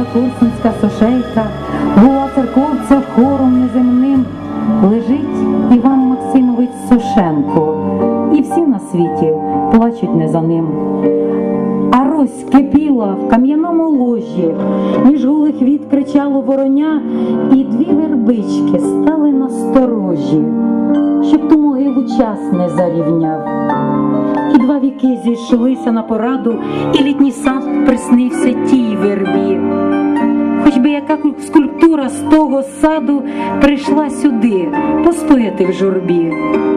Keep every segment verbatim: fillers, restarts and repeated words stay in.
корсунська сошейка, була церковця хором неземним, лежить Іван Максимович Сошенко, і всі на світі плачуть не за ним. А Русь кипіла в кам'яному ложі, між голих віт кричало вороня, і дві вербички стали насторожі, щоб ту могилу час не зарівняв. І два віки зійшлися на пораду, і літній сад приснився тій вербі. Хоч би яка скульптура з того саду прийшла сюди постояти в журбі.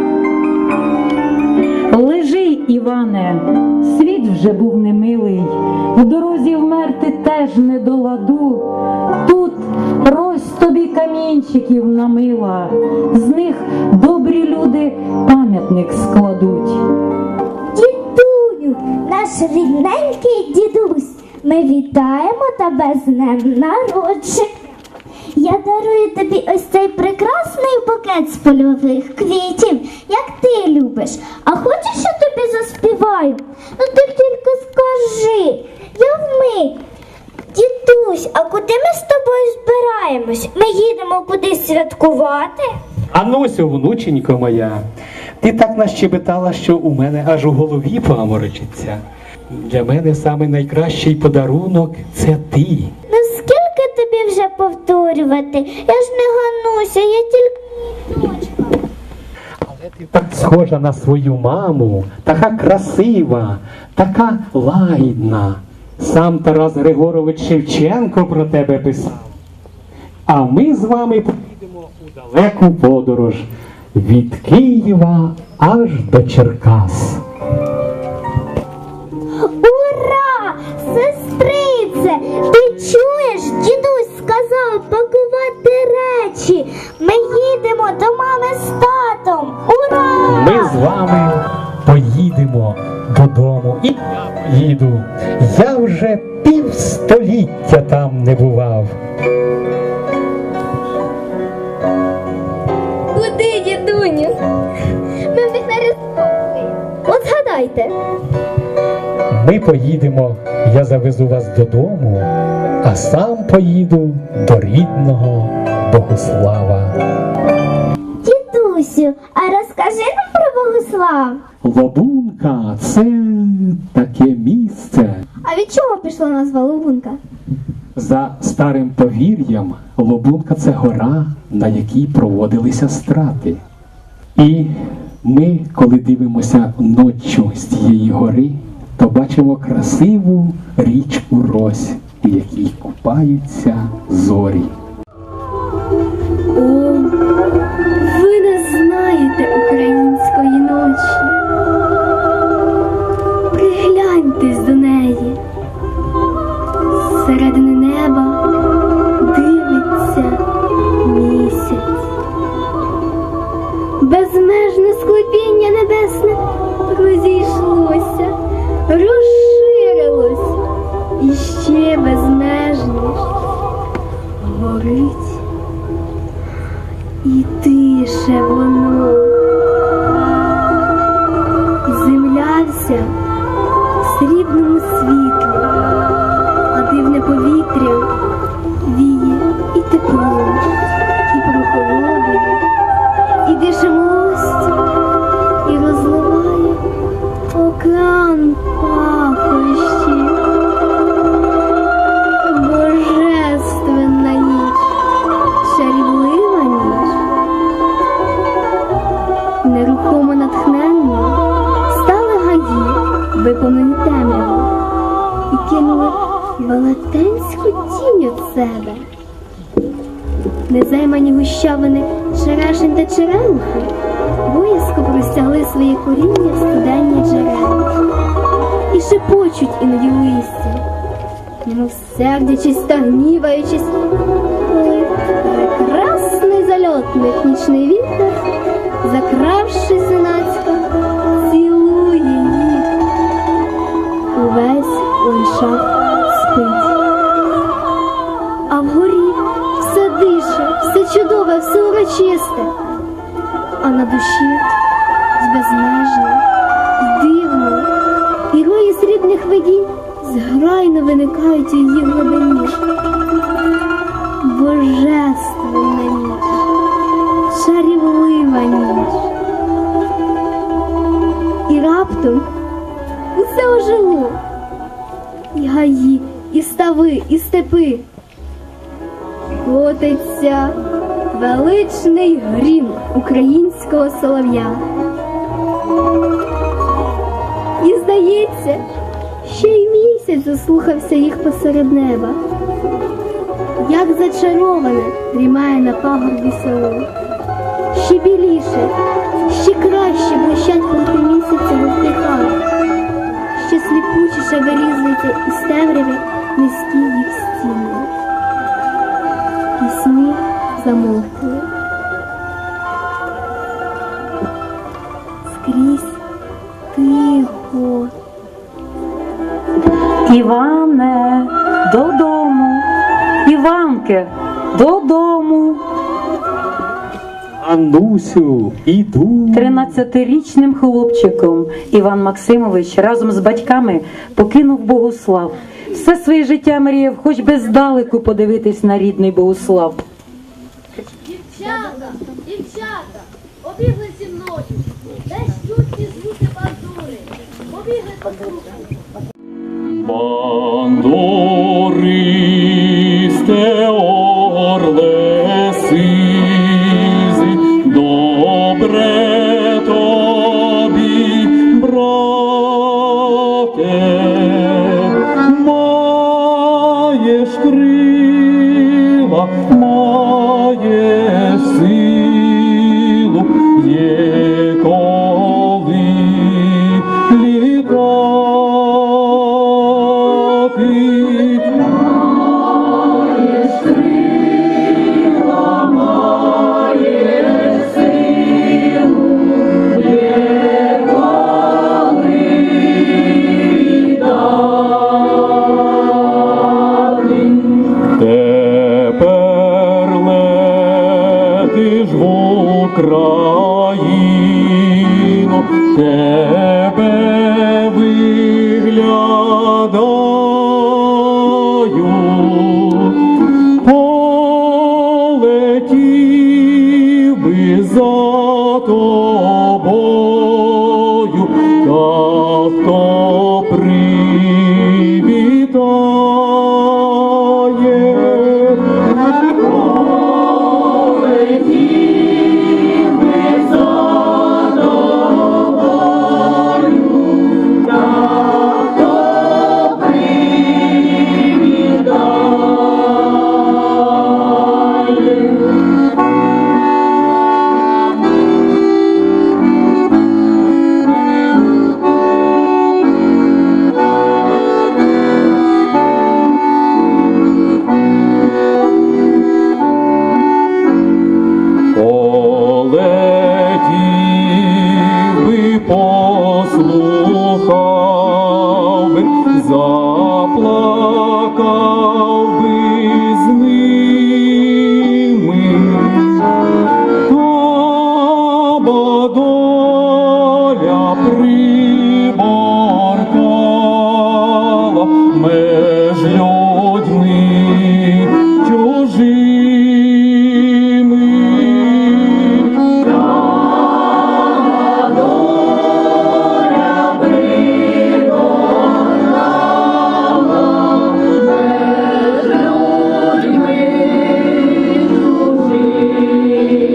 Лежи, Іване, світ вже був немилий, в дорозі вмерти теж не до ладу. Тут Рось тобі камінчиків намила, з них добрі люди пам'ятник складуть. Дідуню, наш рідненький дідусь, ми вітаємо тебе з днем народження. Я дарую тобі ось цей прекрасний букет з польових квітів, як ти любиш. А хочеш, я тобі заспіваю? Ну ти тільки скажи, я вмить. Дідусь, а куди ми з тобою збираємось? Ми їдемо кудись святкувати? Анусю, внученько моя, ти так нащебетала, що у мене аж у голові паморочиться. Для мене саме найкращий подарунок – це ти. Ну скільки тобі вже повторювати? Я ж не Гануся, я тільки дочка. Але ти так схожа на свою маму, така красива, така лагідна. Сам Тарас Григорович Шевченко про тебе писав. А ми з вами поїдемо у далеку подорож від Києва аж до Черкас. Ура! Сестрице! Ти чуєш? Дідусь сказав пакувати речі. Ми їдемо до мами з татом. Ура! Ми з вами поїдемо додому. І я поїду. Я вже півстоліття там не бував. Куди, дідуню? Ми в них на Різдво. От згадайте. Ми поїдемо, я завезу вас додому, а сам поїду до рідного Богуслава. Дідусю, а розкажи нам про Богуслав. Лобунка – це таке місце. А від чого пішла назва Лубунка? За старим повір'ям, Лобунка – це гора, на якій проводилися страти. І ми, коли дивимося ноччю з цієї гори, то бачимо красиву річку Рось, у якій купаються зорі. О, ви не знаєте української ночі. Пригляньтесь до неї. Зсередини неба дивиться місяць. Безмежне склепіння небесне розійшлося, розширилось і ще безмежніш. Горить і тише воно. Земля вся в срібному світлі, а дивне повітря віє і тепло, і прохолодою, і дише милостю, і розливає океан пахощів. Божественна ніч, чарівлива ніч. Нерухомо натхненно стали гаї, виповнені темряви, і кинули велетенську тінь від себе. Незаймані гущавини черешень та черемухи боязко простягли своє коріння в студенні джерела і шепочуть іноді листя, немов сердячись та гніваючись, коли прекрасний зальотник нічний вітер, закравшись зненацька, цілує їх. Увесь ландшафт спить. А вгорі все дише, все чудове, все урочисте, а на душі безмежно, дивно, і рої срібних видінь зграйно виникають у її глибині. Божественна ніч, чарівлива ніч. І раптом усе ожило. І гаї, і стави, і степи. Котиться величний грім українського солов'я. І здається, ще й місяць заслухався їх посеред неба. Як зачароване дрімає на пагорбі село. Ще біліше, ще краще блищать проти місяця вогні хат. Ще сліпучіше вирізується із темряви низькі їх стіни. Пісні замовкли. Скрізь тихо. Іване, додому, Іванке, додому. Анусю, іду. Тринадцятирічним хлопчиком Іван Максимович разом з батьками покинув Богуслав. Все своє життя мріяв хоч би здалеку подивитись на рідний Богуслав. Дівчата, дівчата, побігли зі мною, десь чуть ті звуки бандури, побігли послухати. Бандуристе орле сизий, добре тобі, брате, маєш крила, маєш силу, є коли літати. Тепер летиш в Україну, тебе виглядаю, полетів би за тобою, та хто привітає. Полетів би, послухав би, заплакав би з ними. Та доля приборкала меж людьми чужими. Thank you.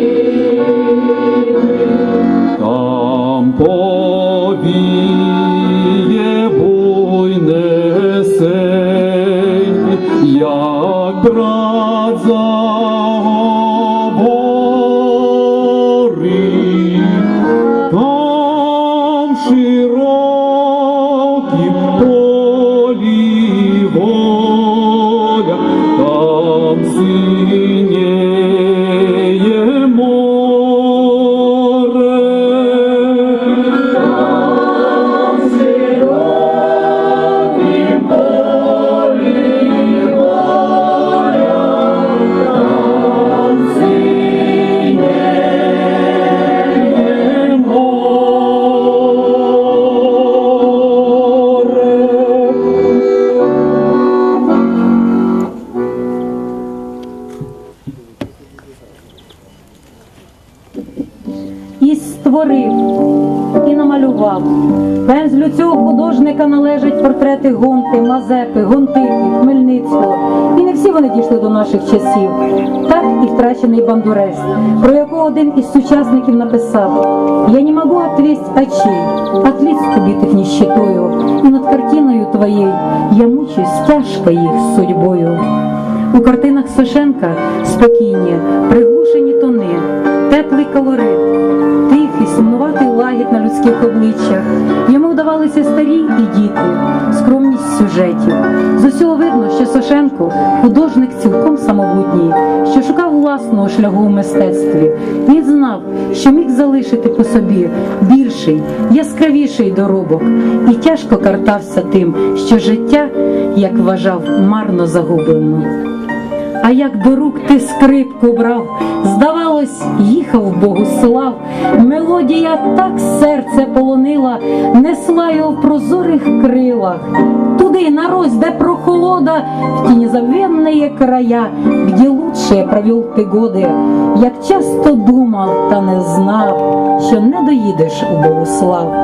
і створив, і намалював. Пензлю цього художника належать портрети Гонти, Мазепи, Гонтики, Хмельницького. І не всі вони дійшли до наших часів. Так і втрачений Бандурець, про якого один із сучасників написав: «Я не могу отвесть очей от лиц, убитых нищетою, і над картиною твоєю я мучусь тяжко їх судьбою». У картинах Сошенка спокійні, приглушені тони, теплий колорит, тихий, сумнуватий лагід на людських обличчях. Йому вдавалися старі і діти, скромність сюжетів. З усього видно, що Сошенко – художник цілком самобутній, що шукав власного шляху у мистецтві. Він знав, що міг залишити по собі більший, яскравіший доробок, і тяжко картався тим, що життя, як вважав, марно загублено. А як до рук ти скрипку брав, здавалось, їхав Богуслав. Мелодія так серце полонила, несла його в прозорих крилах. Туди, на розь, де прохолода, в ті незабвенные края, где лучше я провел ти годи. Як часто думав, та не знав, що не доїдеш у Богуслав.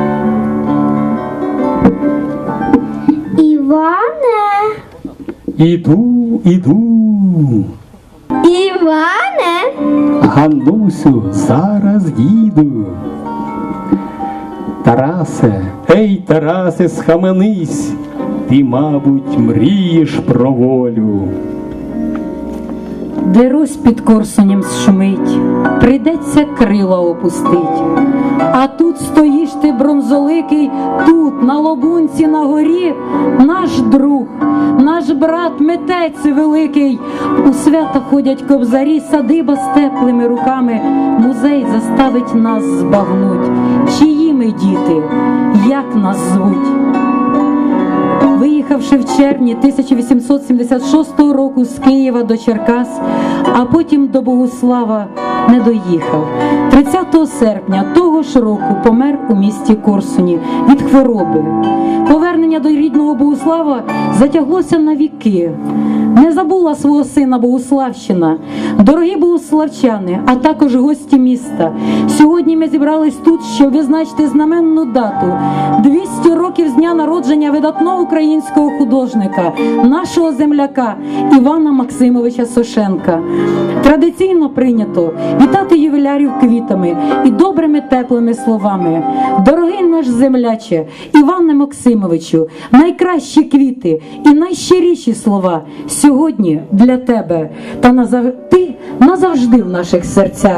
Іване! Іду, іду. Іване! Ганнусю, зараз їду. Тарасе, ей, Тарасе, схаменись, ти, мабуть, мрієш про волю. Де Русь під Корсунем шумить, прийдеться крила опустить. А тут стоїш ти, бронзоликий, тут, на лобунці на горі, наш друг, наш брат, митець великий. У свята ходять кобзарі, садиба з теплими руками. Музей заставить нас збагнуть, чиї ми діти, як нас звуть. Виїхавши в червні тисяча вісімсот сімдесят шостого року з Києва до Черкас, а потім до Богуслава, не доїхав. тридцятого серпня того ж року помер у місті Корсуні від хвороби. Повернення до рідного Богуслава затяглося на віки. Не забула свого сина Богуславщина. Дорогі богуславчани, а також гості міста, сьогодні ми зібрались тут, щоб відзначити знаменну дату – двісті років з дня народження видатного українського художника, нашого земляка Івана Максимовича Сошенка. Традиційно прийнято вітати ювілярів квітами і добрими теплими словами. Дорогий наш земляче, Іване Максимовичу, найкращі квіти і найщиріші слова сьогодні для тебе, та назав... ти назавжди в наших серцях.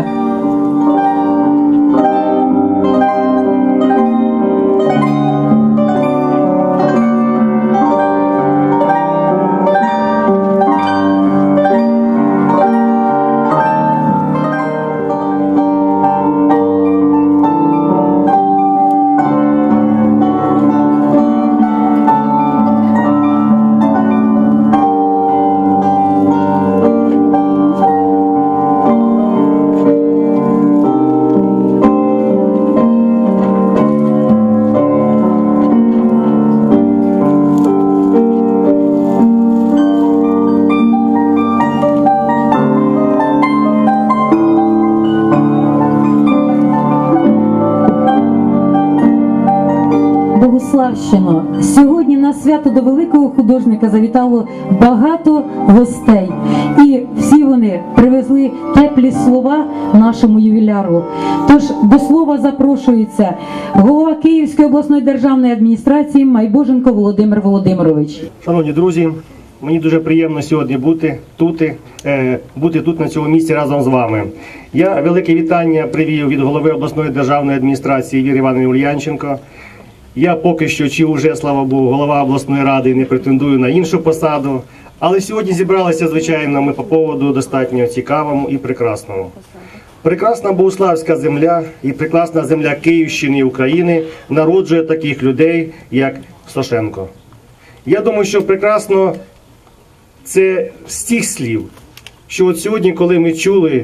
Богуславщино, сьогодні на свято до великого художника завітало багато гостей. І всі вони привезли теплі слова нашому ювіляру. Тож до слова запрошується голова Київської обласної державної адміністрації Майбоженко Володимир Володимирович. Шановні друзі, мені дуже приємно сьогодні бути тут, е, бути тут на цьому місці разом з вами. Я велике вітання привів від голови обласної державної адміністрації Віри Іванівни Ульянченко. Я поки що, чи вже, слава Богу, голова обласної ради, не претендую на іншу посаду. Але сьогодні зібралися, звичайно, ми по поводу достатньо цікавому і прекрасному. Прекрасна Богуславська земля і прекрасна земля Київщини і України народжує таких людей, як Сошенко. Я думаю, що прекрасно це з тих слів, що от сьогодні, коли ми чули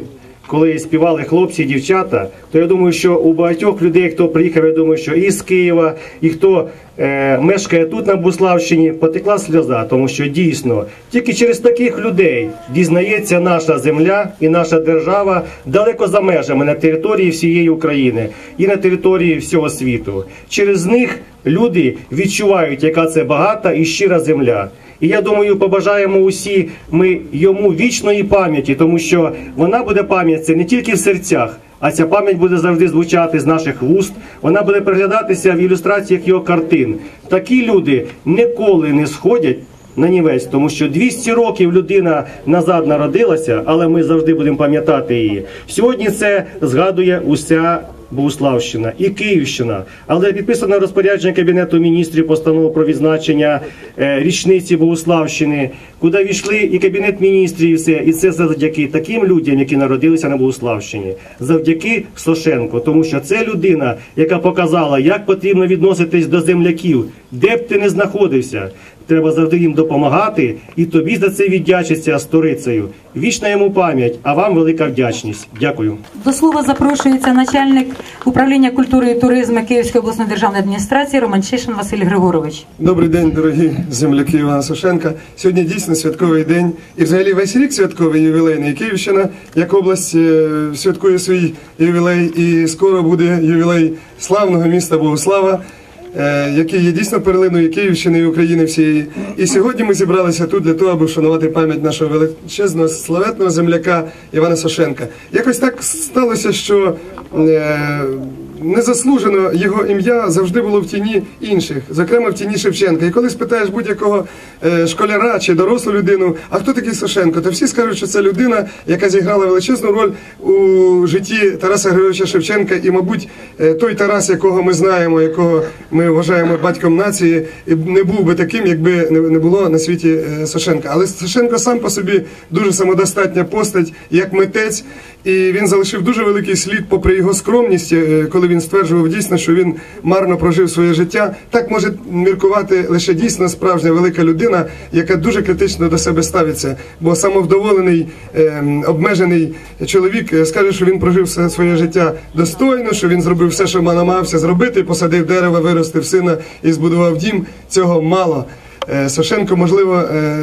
коли співали хлопці і дівчата, то я думаю, що у багатьох людей, хто приїхав, я думаю, що і з Києва, і хто е, мешкає тут на Буславщині, потекла сльоза, тому що дійсно тільки через таких людей дізнається наша земля і наша держава далеко за межами на території всієї України і на території всього світу. Через них люди відчувають, яка це багата і щира земля. І я думаю, побажаємо усі ми йому вічної пам'яті, тому що вона буде пам'ять це не тільки в серцях, а ця пам'ять буде завжди звучати з наших вуст, вона буде переглядатися в ілюстраціях його картин. Такі люди ніколи не сходять на нівець, тому що двісті років людина назад народилася, але ми завжди будемо пам'ятати її. Сьогодні це згадує уся Богуславщина і Київщина, але підписано розпорядження Кабінету міністрів постанову про відзначення е, річниці Богуславщини, куди війшли і Кабінет міністрів, і все, і це завдяки таким людям, які народилися на Богуславщині, завдяки Сошенко, тому що це людина, яка показала, як потрібно відноситись до земляків, де б ти не знаходився. Треба завжди їм допомагати, і тобі за це віддячиться сторицею. Вічна йому пам'ять, а вам велика вдячність. Дякую. До слова запрошується начальник управління культури і туризму Київської обласної державної адміністрації Романчишин Василь Григорович. Добрий день, дорогі земляки Івана Сошенка. Сьогодні дійсно святковий день. І взагалі весь рік святковий, ювілейний. Київщина, як область, святкує свій ювілей. І скоро буде ювілей славного міста Богуслава, який є дійсно перлиною Київщини і України всієї. І сьогодні ми зібралися тут для того, аби вшанувати пам'ять нашого величезного, славетного земляка Івана Сошенка. Якось так сталося, що е, незаслужено його ім'я завжди було в тіні інших, зокрема в тіні Шевченка. І коли спитаєш будь-якого е, школяра чи дорослу людину, а хто такий Сошенко, то всі скажуть, що це людина, яка зіграла величезну роль у житті Тараса Григоровича Шевченка. І, мабуть, е, той Тарас, якого ми знаємо, якого ми вважаємо батьком нації, не був би таким, якби не було на світі е, Сошенка. Але Сошенко сам по собі дуже самодостатня постать, як митець, і він залишив дуже великий слід, попри його скромність, е, коли він стверджував дійсно, що він марно прожив своє життя. Так може міркувати лише дійсно справжня велика людина, яка дуже критично до себе ставиться. Бо самовдоволений, е, обмежений чоловік скаже, що він прожив все своє життя достойно, що він зробив все, що намагався зробити, посадив дерево, виростив сина і збудував дім. Цього мало. Сошенко, можливо,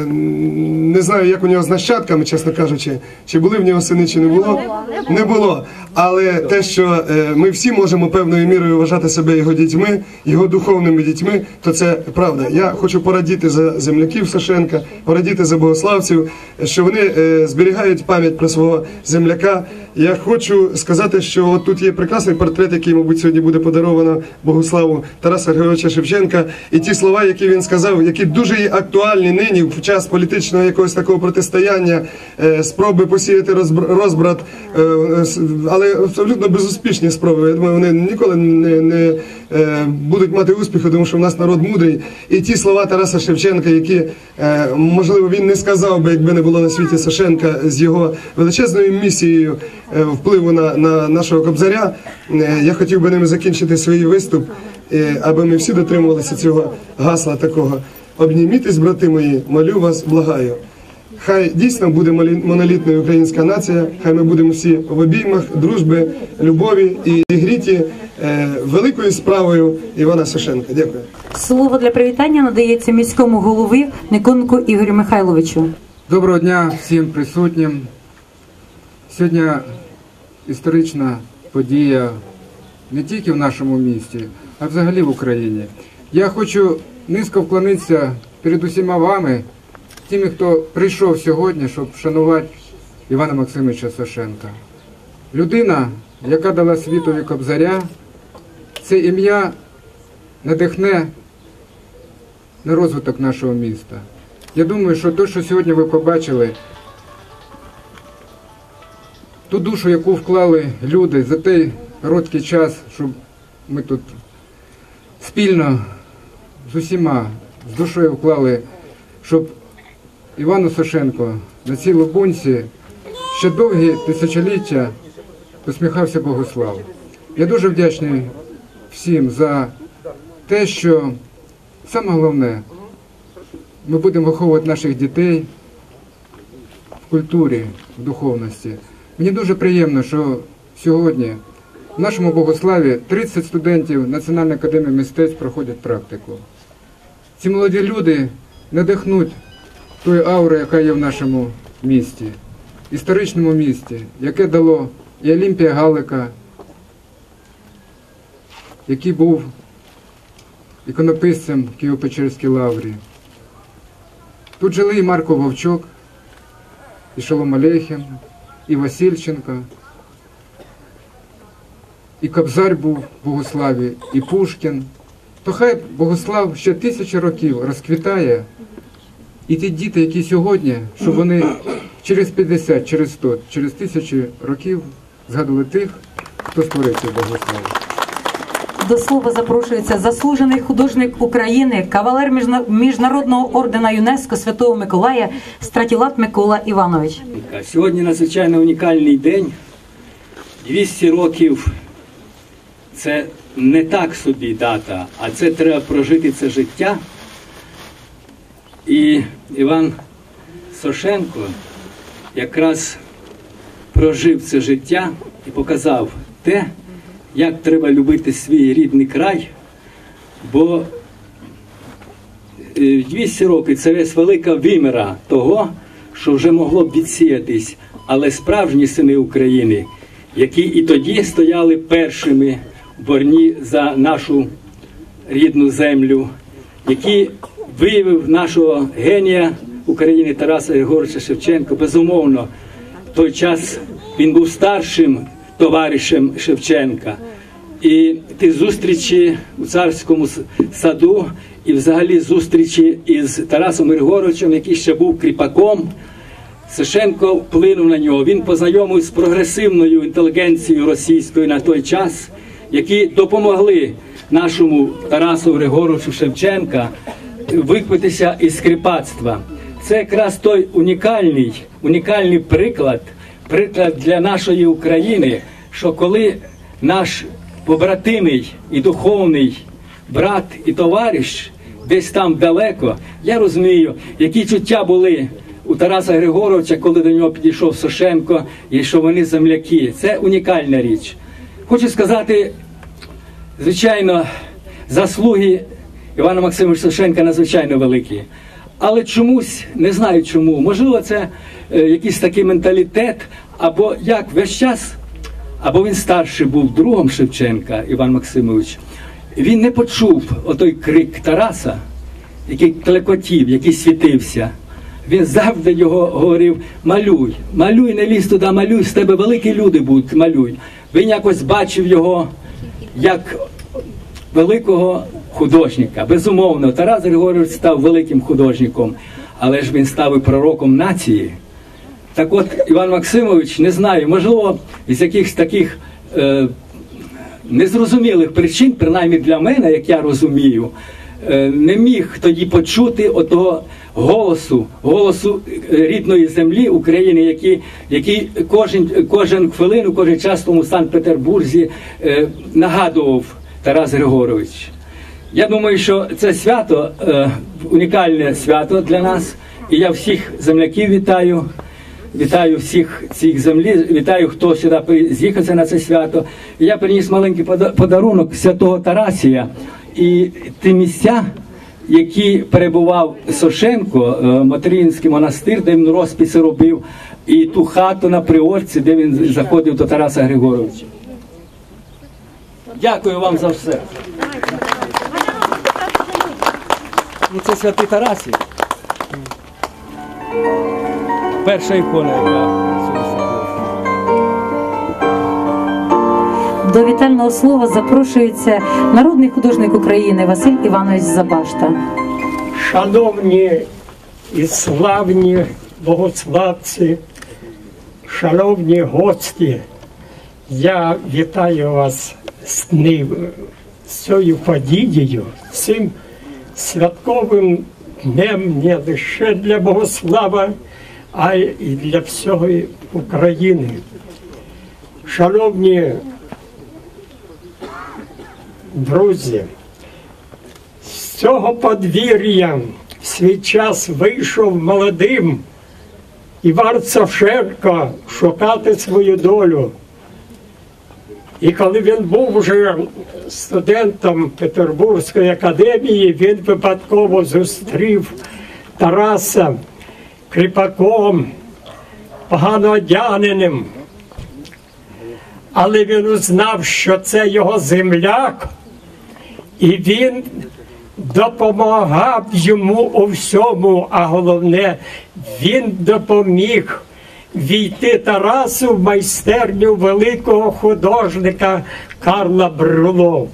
не знаю, як у нього з нащадками, чесно кажучи, чи були в нього сини, чи не було. Не було. Але те, що ми всі можемо певною мірою вважати себе його дітьми, його духовними дітьми, то це правда. Я хочу порадіти за земляків Сошенка, порадіти за богославців, що вони зберігають пам'ять про свого земляка. Я хочу сказати, що от тут є прекрасний портрет, який, мабуть, сьогодні буде подаровано Богуславу Тараса Григоровича Шевченка. І ті слова, які він сказав, які дуже є актуальні нині в час політичного якогось такого протистояння, спроби посіяти розбрат, але абсолютно безуспішні спроби. Я думаю, вони ніколи не, не будуть мати успіху, тому що в нас народ мудрий. І ті слова Тараса Шевченка, які, можливо, він не сказав би, якби не було на світі Сошенка, з його величезною місією впливу на, на нашого Кобзаря, я хотів би ними закінчити свій виступ, аби ми всі дотримувалися цього гасла такого. Обнімітесь, брати мої, молю вас, благаю. Хай дійсно буде монолітною українська нація, хай ми будемо всі в обіймах, дружби, любові і зігріті е, великою справою Івана Сошенка. Дякую. Слово для привітання надається міському голові Никонку Ігорю Михайловичу. Доброго дня всім присутнім. Сьогодні історична подія не тільки в нашому місті, а взагалі в Україні. Я хочу низько вклонитися перед усіма вами, тими, хто прийшов сьогодні, щоб вшанувати Івана Максимовича Сошенка. Людина, яка дала світові Кобзаря, це ім'я надихне на розвиток нашого міста. Я думаю, що те, що сьогодні ви побачили, ту душу, яку вклали люди за той короткий час, щоб ми тут спільно з усіма, з душою вклали, щоб Івану Сошенко на цій лубунці ще довгі тисячоліття посміхався Богуслав. Я дуже вдячний всім за те, що саме головне, ми будемо виховувати наших дітей в культурі, в духовності. Мені дуже приємно, що сьогодні в нашому Богославі тридцять студентів Національної академії мистецтв проходять практику. Ці молоді люди надихнуть тої аури, яка є в нашому місті, історичному місті, яке дало і Олімпія Галика, який був іконописцем в Києво-Печерській лаврі. Тут жили і Марко Вовчок, і Шолом Алейхем, і Васильченко, і Кобзар був в Богославі, і Пушкін. То хай Богослав ще тисячі років розквітає, і ті діти, які сьогодні, щоб вони через п'ятдесят, через сто, через тисячі років згадували тих, хто створив цей Богослав. До слова запрошується заслужений художник України, кавалер Міжнародного ордена ЮНЕСКО Святого Миколая Стратілат Микола Іванович. Сьогодні надзвичайно унікальний день. двісті років – це не так собі дата, а це треба прожити це життя. І Іван Сошенко якраз прожив це життя і показав те, як треба любити свій рідний край, бо двісті років – це весь велика виміра того, що вже могло б відсіятись, але справжні сини України, які і тоді стояли першими в борні за нашу рідну землю, які виявив нашого генія України Тараса Григоровича Шевченка. Безумовно, в той час він був старшим товаришем Шевченка. І ті зустрічі у Царському саду, і взагалі зустрічі із Тарасом Григоровичем, який ще був кріпаком, Сошенко вплинув на нього. Він познайомився з прогресивною інтелігенцією російською на той час, які допомогли нашому Тарасу Григоровичу Шевченка виквитися із кріпацтва. Це якраз той унікальний, унікальний приклад, приклад для нашої України, що коли наш побратимий і духовний брат і товариш десь там далеко, я розумію, які чуття були у Тараса Григоровича, коли до нього підійшов Сошенко, і що вони земляки. Це унікальна річ. Хочу сказати, звичайно, заслуги Івана Максимовича Сошенка надзвичайно великі. Але чомусь, не знаю чому, можливо, це е, якийсь такий менталітет, або як весь час, або він старший був другом Шевченка, Іван Максимович, він не почув отой крик Тараса, який клекотів, який світився. Він завжди його говорив: малюй, малюй, не лізь туди, малюй, з тебе великі люди будуть, малюй. Він якось бачив його як великого художника. Безумовно, Тарас Григорович став великим художником, але ж він став і пророком нації. Так от, Іван Максимович, не знаю, можливо, з якихось таких е, незрозумілих причин, принаймні для мене, як я розумію, е, не міг тоді почути отого голосу, голосу рідної землі України, який, який кожен, кожен хвилину, кожен час тому в Санкт-Петербурзі е, нагадував Тарас Григорович. Я думаю, що це свято, е, унікальне свято для нас, і я всіх земляків вітаю. Вітаю всіх цих землі, вітаю, хто сюди з'їхався на це свято. Я приніс маленький подарунок святого Тарасія. І ті місця, які перебував Сошенко, Материнський монастир, де він розписи робив, і ту хату на Приорці, де він заходив до Тараса Григоровича. Дякую вам за все. Ну, це святий Тарасій. Перша ікона, яка До вітального слова запрошується народний художник України Василь Іванович Забашта. Шановні і славні богославці, шановні гості, я вітаю вас з ним, з цією подією, цим святковим днем не лише для Богослава, а й для всієї України. Шановні друзі, з цього подвір'я в свій час вийшов молодим Іван Савченко шукати свою долю. І коли він був вже студентом Петербурзької академії, він випадково зустрів Тараса кріпаком, погано одягненим. Але він узнав, що це його земляк, і він допомагав йому у всьому, а головне, він допоміг війти Тарасу в майстерню великого художника Карла Брюлова.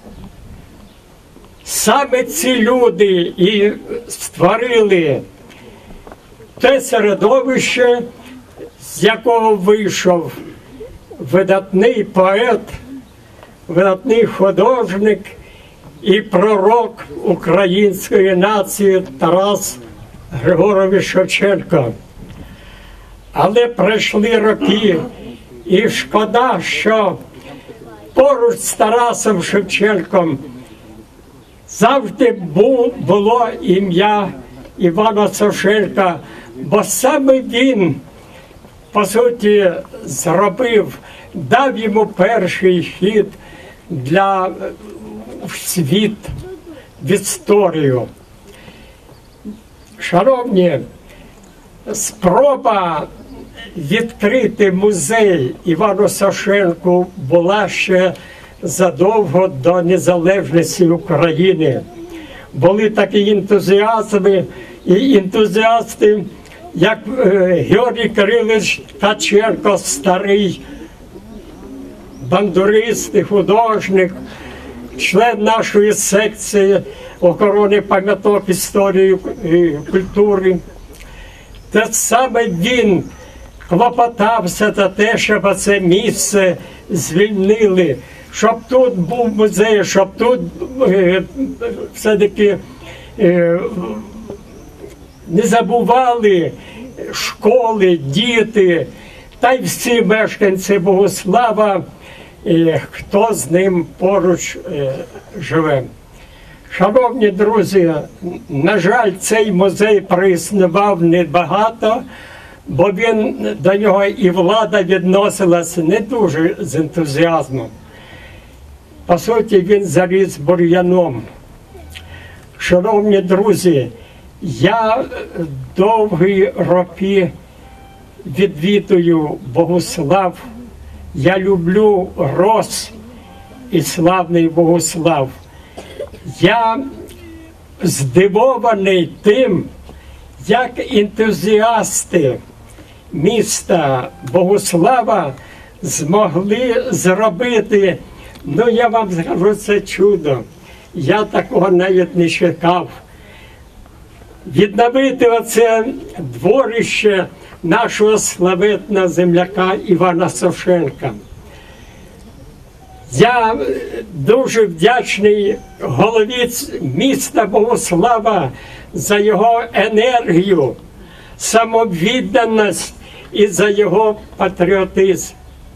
Саме ці люди і створили те середовище, з якого вийшов видатний поет, видатний художник і пророк української нації Тарас Григорович Шевченко. Але пройшли роки, і шкода, що поруч з Тарасом Шевченком завжди було ім'я Івана Савченка, бо саме він, по суті, зробив, дав йому перший хід для в світ, в історію. Шановні, спроба відкрити музей Івану Савченку була ще задовго до незалежності України. Були такі ентузіазми і ентузіасти, як Георгій Кирилович Ткаченко, старий бандурист і художник, член нашої секції охорони пам'яток історії і культури. Те саме він клопотався за те, щоб це місце звільнили, щоб тут був музей, щоб тут е, все-таки е, не забували школи, діти, та й всі мешканці Богуслава, е, хто з ним поруч е, живе. Шановні друзі, на жаль, цей музей проіснував небагато, бо він, до нього і влада відносилася не дуже з ентузіазмом. По суті, він заріс бур'яном. Шановні друзі, я довгі роки відвідую Богуслав. Я люблю Рос і славний Богуслав. Я здивований тим, як ентузіасти міста Богуслава змогли зробити, ну я вам скажу, це чудо. Я такого навіть не чекав. Відновити оце дворище нашого славетного земляка Івана Савченка. Я дуже вдячний голові міста Богуслава за його енергію, самовідданість і за його патріотизм.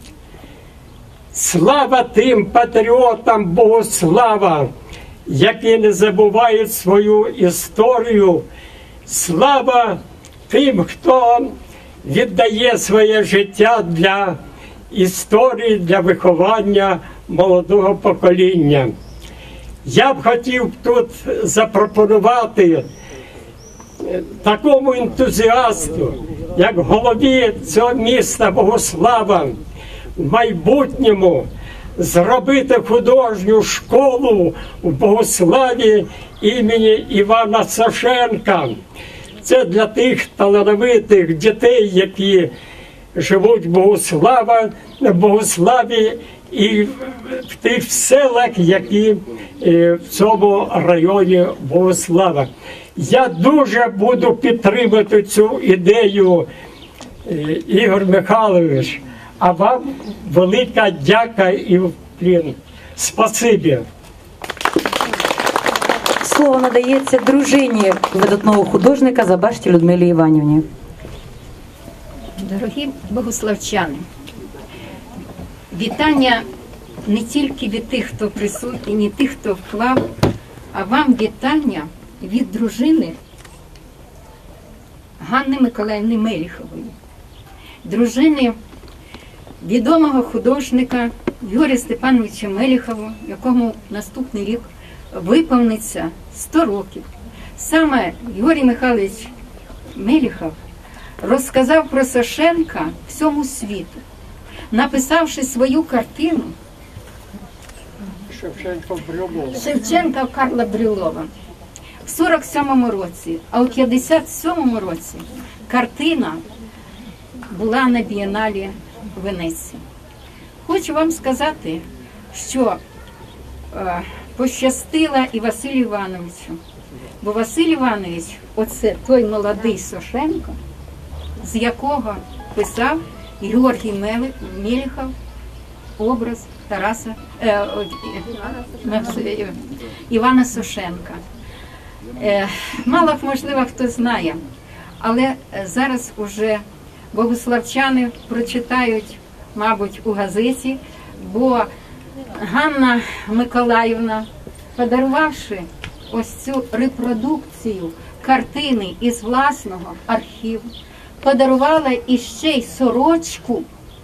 Слава тим патріотам Богуслава, які не забувають свою історію. Слава тим, хто віддає своє життя для історії, для виховання молодого покоління. Я б хотів тут запропонувати такому ентузіасту, як голові цього міста Богуслава, в майбутньому зробити художню школу в Богуславі імені Івана Савченка. Це для тих талановитих дітей, які живуть в Богуслава, в Богуславі і в тих селах, які в цьому районі Богуслава. Я дуже буду підтримувати цю ідею, Ігор Михайлович, а вам велика дяка і вклін. Спасибі. Слово надається дружині видатного художника Забашті Людмилі Іванівні. Дорогі богуславчани, вітання не тільки від тих, хто присутній, не тих, хто вклав, а вам вітання від дружини Ганни Миколаївни Меліхової, дружини відомого художника Юрія Степановича Меліхова, якому наступний рік виповниться сто років. Саме Юрій Михайлович Меліхов розказав про Сошенка всьому світу, написавши свою картину Шевченка Карла Брюлова в сорок сьомому році, а у п'ятдесят сьомому році картина була на бієналі в Венеції. Хочу вам сказати, що е, пощастило і Василю Івановичу, бо Василь Іванович – оце той молодий Сошенко, з якого писав Георгій Меліхов образ Тараса, е, е, Івана Сошенка. Е, мало, можливо, хто знає, але зараз уже богославчани прочитають, мабуть, у газеті, бо Ганна Миколаївна, подарувавши ось цю репродукцію картини із власного архіву, подарувала іще й сорочку,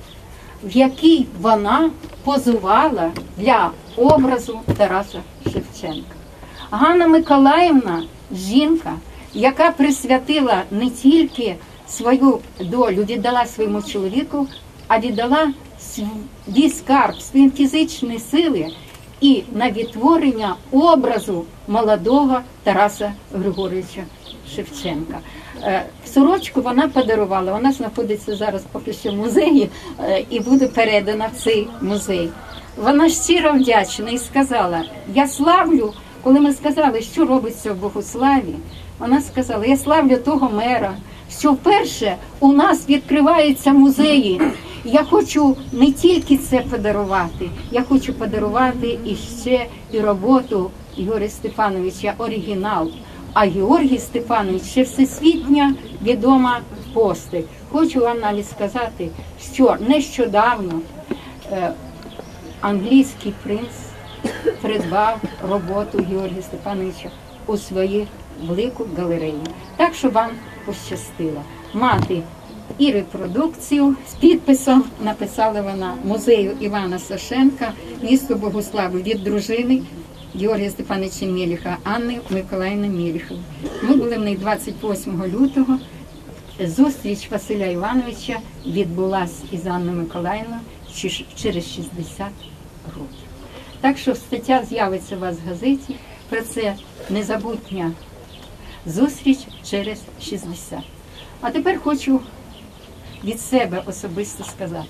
в якій вона позувала для образу Тараса Шевченка. Ганна Миколаївна – жінка, яка присвятила не тільки свою долю, віддала своєму чоловіку, а віддала свій скарб, свої фізичні сили і на відтворення образу молодого Тараса Григоровича Шевченка. Сорочку вона подарувала, вона знаходиться зараз поки що в музеї і буде передана в цей музей. Вона щиро вдячна і сказала, я славлю, коли ми сказали, що робиться в Богославі, вона сказала, я славлю того мера, що вперше у нас відкриваються музеї. Я хочу не тільки це подарувати, я хочу подарувати іще і роботу Георгія Степановича, оригінал. А Георгій Степанович ще всесвітня відома постать. Хочу вам навіть сказати, що нещодавно е, англійський принц придбав роботу Георгія Степановича у своїй велику галерею. Так що вам пощастило мати і репродукцію з підписом, написала вона, музею Івана Сошенка, місто Богославу, від дружини Георгія Степановича Меліха, Анни Миколаївни Меліхової. Ми були в неї двадцять восьмого лютого. Зустріч Василя Івановича відбулася із Анною Миколаївною через шістдесят років. Так що стаття з'явиться у вас в газеті про це незабутня зустріч через шістдесят. А тепер хочу від себе особисто сказати.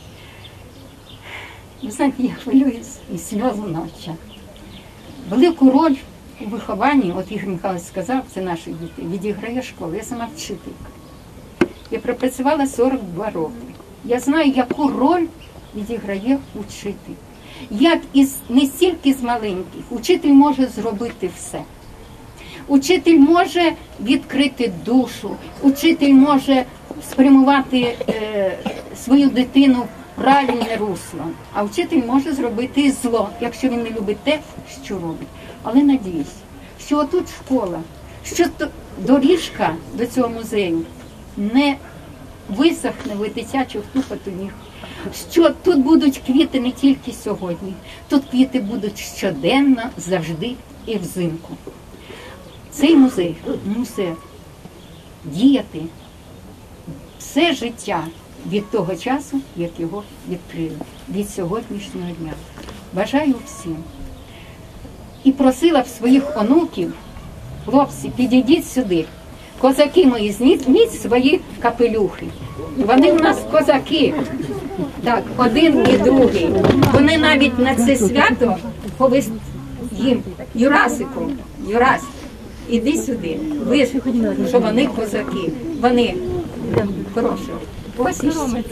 Ви знаєте, я хвилююсь і сльози на очах. Велику роль у вихованні, от Ігор Михайлович сказав, це наші діти, відіграє школа. Я сама вчителька. Я пропрацювала сорок два роки. Я знаю, яку роль відіграє учитель. Як із, не стільки з маленьких, учитель може зробити все. Учитель може відкрити душу, учитель може спрямувати е, свою дитину в правильне русло, а вчитель може зробити і зло, якщо він не любить те, що робить. Але надіюсь, що отут школа, що доріжка до цього музею не висохне від дитячого тупоту ніг, що тут будуть квіти не тільки сьогодні, тут квіти будуть щоденно, завжди і взимку. Цей музей мусить діяти все життя від того часу, як його відкрили, від сьогоднішнього дня. Бажаю всім. І просила б своїх онуків, хлопці, підійдіть сюди. Козаки мої, зніміть свої капелюхи. Вони в нас козаки. Так, один і другий. Вони навіть на це свято повезли їм. Юрасику, Юрась, іди сюди. Ви, що вони козаки. Вони, хороші. Ось і все.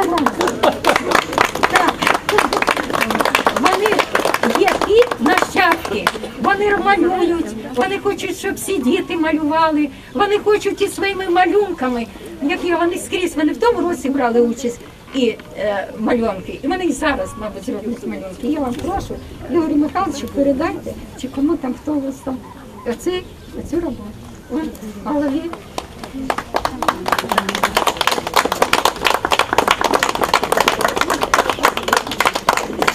Так. Вони які нащадки. Вони малюють, вони хочуть, щоб всі діти малювали, вони хочуть і своїми малюнками, які вони скрізь, вони в тому році брали участь і е, малюнки, і вони і зараз, мабуть, зроблять малюнки. Я вам прошу, Ігорю Михайловичу, передайте, чи кому там, хто у вас там, оце, оцю роботу. В голові.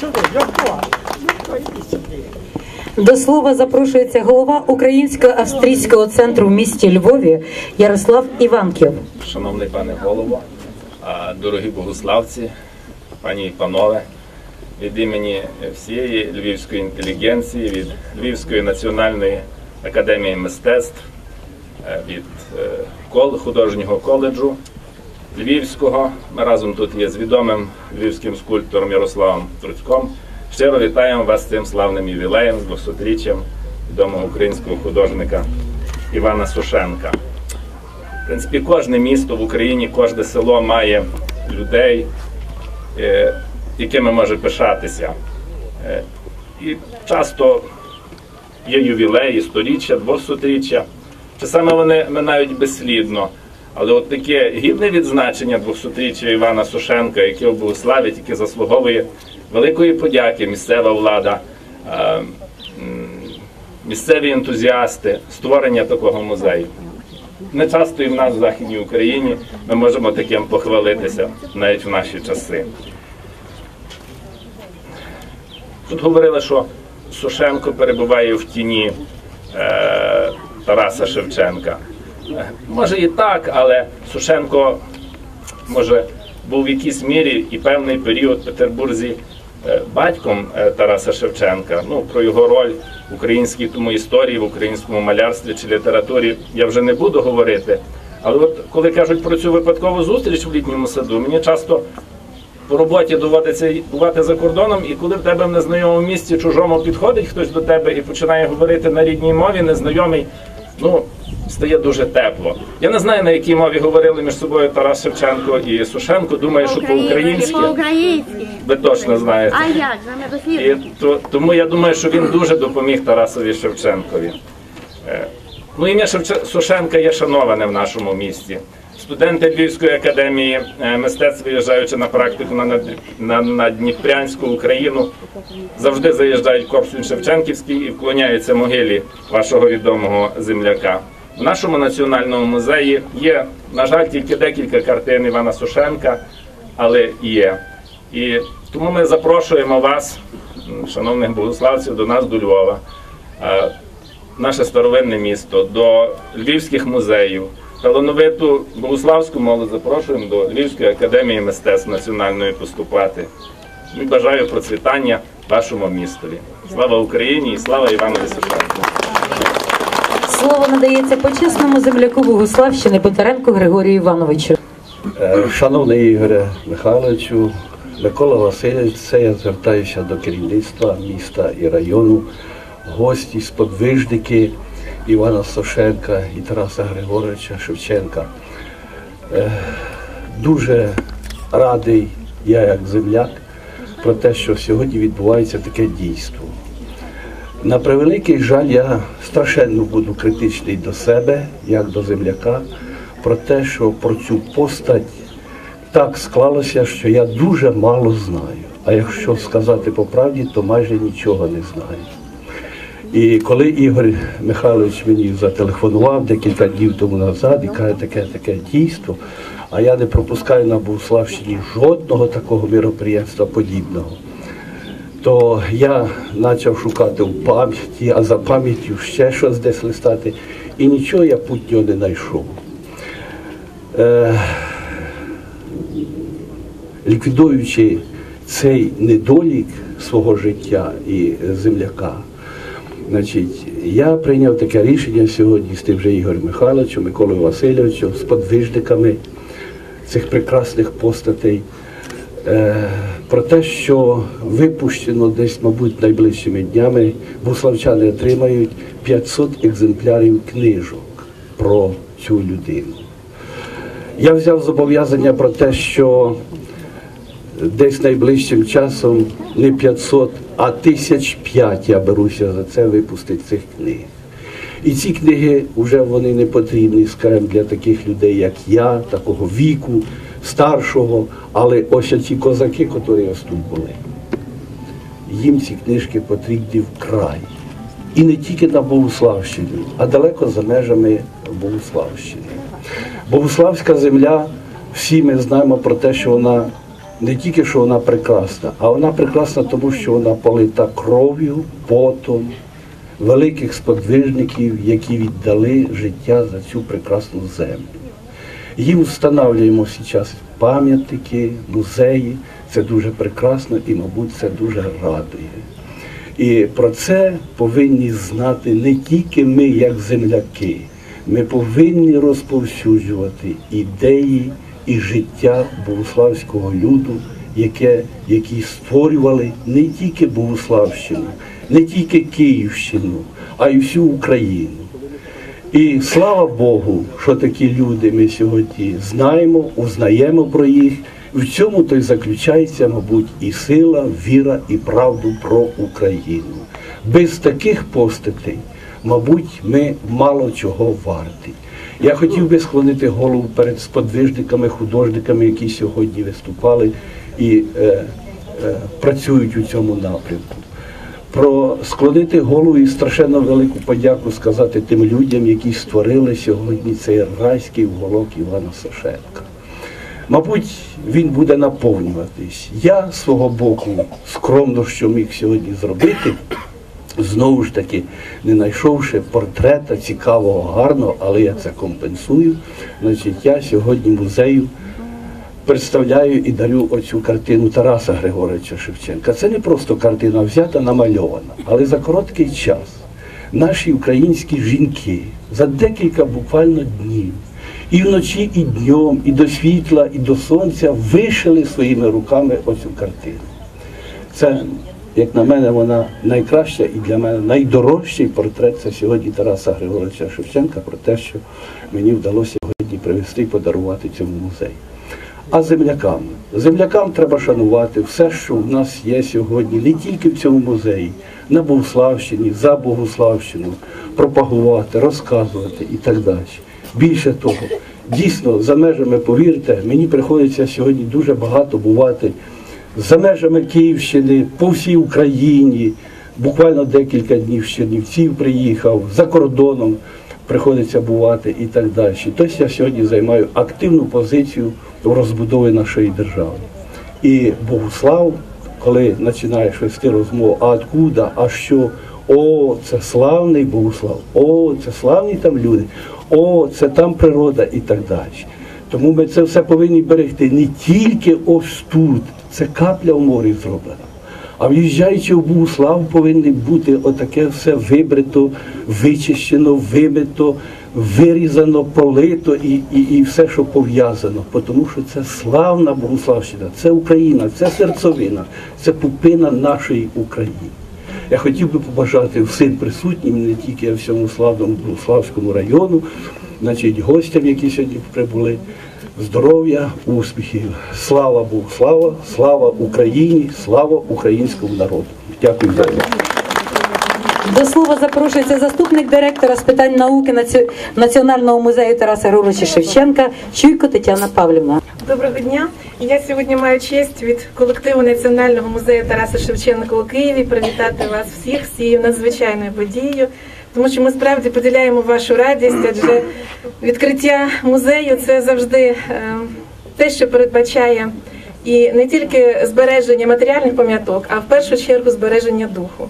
До слова запрошується голова Українсько-австрійського центру в місті Львові Ярослав Іванків. Шановний пане голово, а, дорогі богославці, пані і панове, від імені всієї львівської інтелігенції, від Львівської національної академії мистецтв, е, від е, кол- художнього коледжу Львівського, ми разом тут є з відомим львівським скульптором Ярославом Труцьком, щиро вітаємо вас з цим славним ювілеєм, з двохсотріччям відомого українського художника Івана Сушенка. В принципі, кожне місто в Україні, кожне село має людей, е, якими може пишатися. Е, і часто є ювілеї, сторіччя, двохсотріччя. Часами вони минають безслідно. Але от таке гідне відзначення двохсотріччя Івана Сушенка, яке облагославить, яке заслуговує великої подяки місцева влада, е, м, місцеві ентузіасти, створення такого музею. Не часто і в нас в Західній Україні ми можемо таким похвалитися, навіть в наші часи. Тут говорили, що Сушенко перебуває в тіні е, Тараса Шевченка. Е, може і так, але Сушенко, може, був в якійсь мірі і певний період в Петербурзі е, батьком е, Тараса Шевченка. Ну, про його роль в українській тому історії, в українському малярстві чи літературі я вже не буду говорити. Але от коли кажуть про цю випадкову зустріч в літньому саду, мені часто по роботі доводиться бувати за кордоном, і коли в тебе в незнайомому місці чужому підходить хтось до тебе і починає говорити на рідній мові, незнайомий, ну, стає дуже тепло. Я не знаю, на якій мові говорили між собою Тарас Шевченко і Сушенко, думаю, що по-українськи. По-українськи. Ви точно знаєте. А як? І то, тому я думаю, що він дуже допоміг Тарасові Шевченкові. Е, Ну, ім'я Шевче- Сушенка є шановане в нашому місті. Студенти Львівської академії е, мистецтв, виїжджаючи на практику на, Над- на, на Дніпрянську Україну, завжди заїжджають в Корсунь-Шевченківський і вклоняються могилі вашого відомого земляка. В нашому національному музеї є, на жаль, тільки декілька картин Івана Сушенка, але є. І тому ми запрошуємо вас, м, шановних богославців, до нас, до Львова, е, наше старовинне місто, до львівських музеїв. Талановиту богославську молодь запрошуємо до Львівської академії мистецтв національної поступати. І бажаю процвітання вашому містові. Слава Україні і слава Іванові Сушенку! Слово надається почесному земляку Богославщини Бондаренку Григорію Івановичу. Е, Шановний Ігоре Михайловичу, Микола Васильович, це я звертаюся до керівництва міста і району, гості, сподвижники Івана Сушенка і Тараса Григоровича Шевченка. Е, Дуже радий я, як земляк, про те, що сьогодні відбувається таке дійство. На превеликий жаль, я страшенно буду критичний до себе, як до земляка, про те, що про цю постать так склалося, що я дуже мало знаю. А якщо сказати по правді, то майже нічого не знаю. І коли Ігор Михайлович мені зателефонував декілька днів тому назад і каже, таке таке дійство, а я не пропускаю на Богославщині жодного такого міроприємства подібного, то я почав шукати в пам'яті, а за пам'яттю ще щось десь листати, і нічого я путнього не знайшов. Е, ліквідуючи цей недолік свого життя і земляка, значить, я прийняв таке рішення сьогодні з тим же Ігорем Михайловичем, Миколою Васильовичем, з подвижниками цих прекрасних постатей, е, про те, що випущено десь, мабуть, найближчими днями, богославчани отримають п'ятсот екземплярів книжок про цю людину. Я взяв зобов'язання про те, що десь найближчим часом не п'ятсот, а тисяч п'ять я беруся за це випустити цих книг. І ці книги вже вони не потрібні, скажімо, для таких людей, як я, такого віку, старшого, але ось ці козаки, які ось тут були, їм ці книжки потрібні вкрай. І не тільки на Богославщині, а далеко за межами Богославщини. Богославська земля, всі ми знаємо про те, що вона не тільки, що вона прекрасна, а вона прекрасна тому, що вона полита кров'ю, потом великих сподвижників, які віддали життя за цю прекрасну землю. Їм встановлюємо зараз пам'ятники, музеї. Це дуже прекрасно і, мабуть, це дуже радує. І про це повинні знати не тільки ми, як земляки. Ми повинні розповсюджувати ідеї і життя богуславського люду, яке, які створювали не тільки Богуславщину, не тільки Київщину, а й всю Україну. І слава Богу, що такі люди ми сьогодні знаємо, узнаємо про їх. В цьому то й заключається, мабуть, і сила, віра, і правду про Україну. Без таких постатей, мабуть, ми мало чого варті. Я хотів би склонити голову перед сподвижниками, художниками, які сьогодні виступали і е, е, працюють у цьому напрямку. Про склонити голову і страшенно велику подяку сказати тим людям, які створили сьогодні цей райський уголок Івана Сошенка. Мабуть, він буде наповнюватись. Я, з свого боку, скромно, що міг сьогодні зробити, знову ж таки, не знайшовши портрета цікавого, гарного, але я це компенсую. Значить, я сьогодні музею представляю і дарю оцю картину Тараса Григоровича Шевченка. Це не просто картина взята, намальована, але за короткий час наші українські жінки за декілька буквально днів і вночі, і днем, і до світла, і до сонця вишили своїми руками оцю картину. Це, як на мене, вона найкраща і для мене найдорожчий портрет – це сьогодні Тараса Григоровича Шевченка, про те, що мені вдалося сьогодні привезти і подарувати цьому музею. А землякам? Землякам треба шанувати все, що в нас є сьогодні, не тільки в цьому музеї, на Богуславщині, за Богуславщину, пропагувати, розказувати і так далі. Більше того, дійсно, за межами, повірте, мені приходиться сьогодні дуже багато бувати за межами Київщини, по всій Україні, буквально декілька днів з Чернівців приїхав, за кордоном приходиться бувати і так далі. Тобто я сьогодні займаю активну позицію в розбудові нашої держави. І Богуслав, коли починаєш вести розмову, а откуда, а що, о, це славний Богуслав, о, це славні там люди, о, це там природа і так далі. Тому ми це все повинні берегти не тільки ось тут, це капля в морі зроблена. А в'їжджаючи в Богуслав, повинні бути отаке все вибрито, вичищено, вимито, вирізано, полито і, і, і все, що пов'язано. Тому що це славна Богуславщина, це Україна, це серцевина, це пупина нашої України. Я хотів би побажати всім присутнім, не тільки всьому славному Богуславському району, значить, гостям, які сьогодні прибули, здоров'я, успіхів. Слава Богу, слава, слава Україні, слава українському народу. Дякую за увагу. До слова запрошується заступник директора з питань науки Національного музею Тараса Григоровича Шевченка Чуйко Тетяна Павлівна. Доброго дня. Я сьогодні маю честь від колективу Національного музею Тараса Шевченка у Києві привітати вас всіх з цією надзвичайною подією, тому що ми справді поділяємо вашу радість, адже відкриття музею – це завжди те, що передбачає і не тільки збереження матеріальних пам'яток, а в першу чергу збереження духу.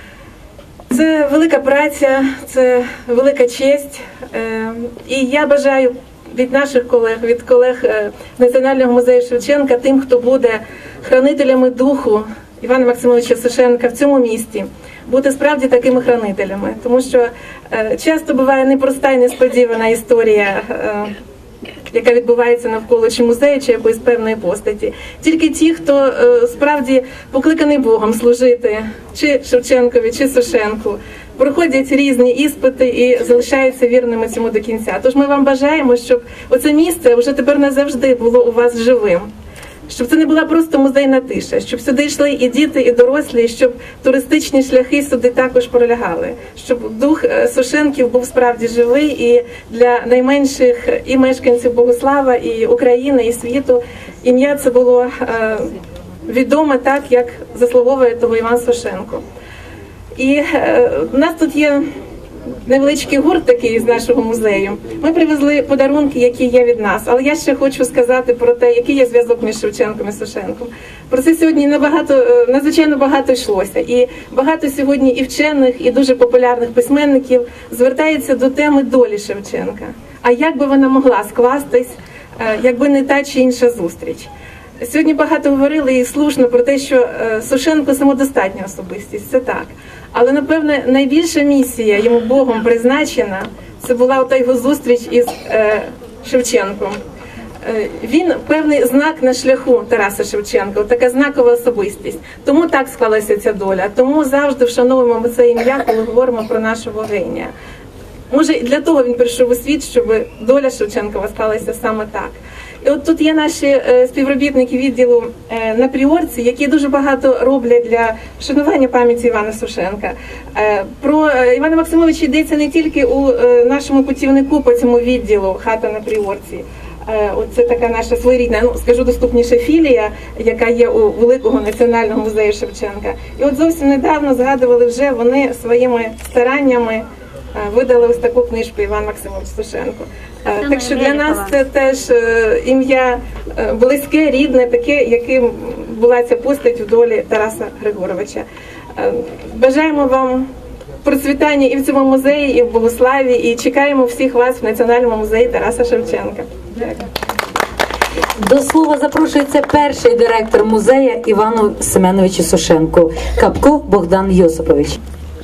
Це велика праця, це велика честь, і я бажаю від наших колег, від колег Національного музею Шевченка, тим, хто буде хранителями духу Івана Максимовича Сошенка в цьому місті, бути справді такими хранителями. Тому що часто буває непроста і несподівана історія, яка відбувається навколо чи музею, чи якоїсь певної постаті. Тільки ті, хто е, справді покликаний Богом служити, чи Шевченкові, чи Сошенку, проходять різні іспити і залишаються вірними цьому до кінця. Тож ми вам бажаємо, щоб оце місце вже тепер назавжди було у вас живим. Щоб це не була просто музейна тиша, щоб сюди йшли і діти, і дорослі, і щоб туристичні шляхи сюди також пролягали. Щоб дух Сошенків був справді живий і для найменших і мешканців Богуслава, і України, і світу ім'я це було е, відоме так, як заслуговує того Іван Сошенко. І е, у нас тут є невеличкий гурт такий з нашого музею. Ми привезли подарунки, які є від нас. Але я ще хочу сказати про те, який є зв'язок між Шевченком і Сушенком. Про це сьогодні набагато, надзвичайно багато йшлося. І багато сьогодні і вчених, і дуже популярних письменників звертаються до теми долі Шевченка. А як би вона могла скластись, якби не та чи інша зустріч? Сьогодні багато говорили і слушно про те, що Сушенко самодостатня особистість, це так. Але, напевне, найбільша місія йому Богом призначена, це була ота його зустріч із е, Шевченком. Е, він певний знак на шляху Тараса Шевченка, така знакова особистість. Тому так склалася ця доля, тому завжди вшановуємо це ім'я, коли говоримо про нашого генія. Може, і для того він прийшов у світ, щоб доля Шевченкова склалася саме так. І от тут є наші е, співробітники відділу е, на Пріорці, які дуже багато роблять для вшанування пам'яті Івана Сушенка. Е, про е, Івана Максимовича йдеться не тільки у е, нашому путівнику по цьому відділу «Хата на Пріорці». Е, от це така наша своєрідна, ну скажу, доступніша філія, яка є у Великого національного музею Шевченка. І от зовсім недавно згадували вже, вони своїми стараннями видали ось таку книжку «Іван Максимович Сушенко». Так що для нас це теж ім'я близьке, рідне, таке, яким була ця постать у долі Тараса Григоровича. Бажаємо вам процвітання і в цьому музеї, і в Богославі, і чекаємо всіх вас в Національному музеї Тараса Шевченка. Дякую. До слова запрошується перший директор музею Івану Семеновичу Сушенку, Капков Богдан Йосипович.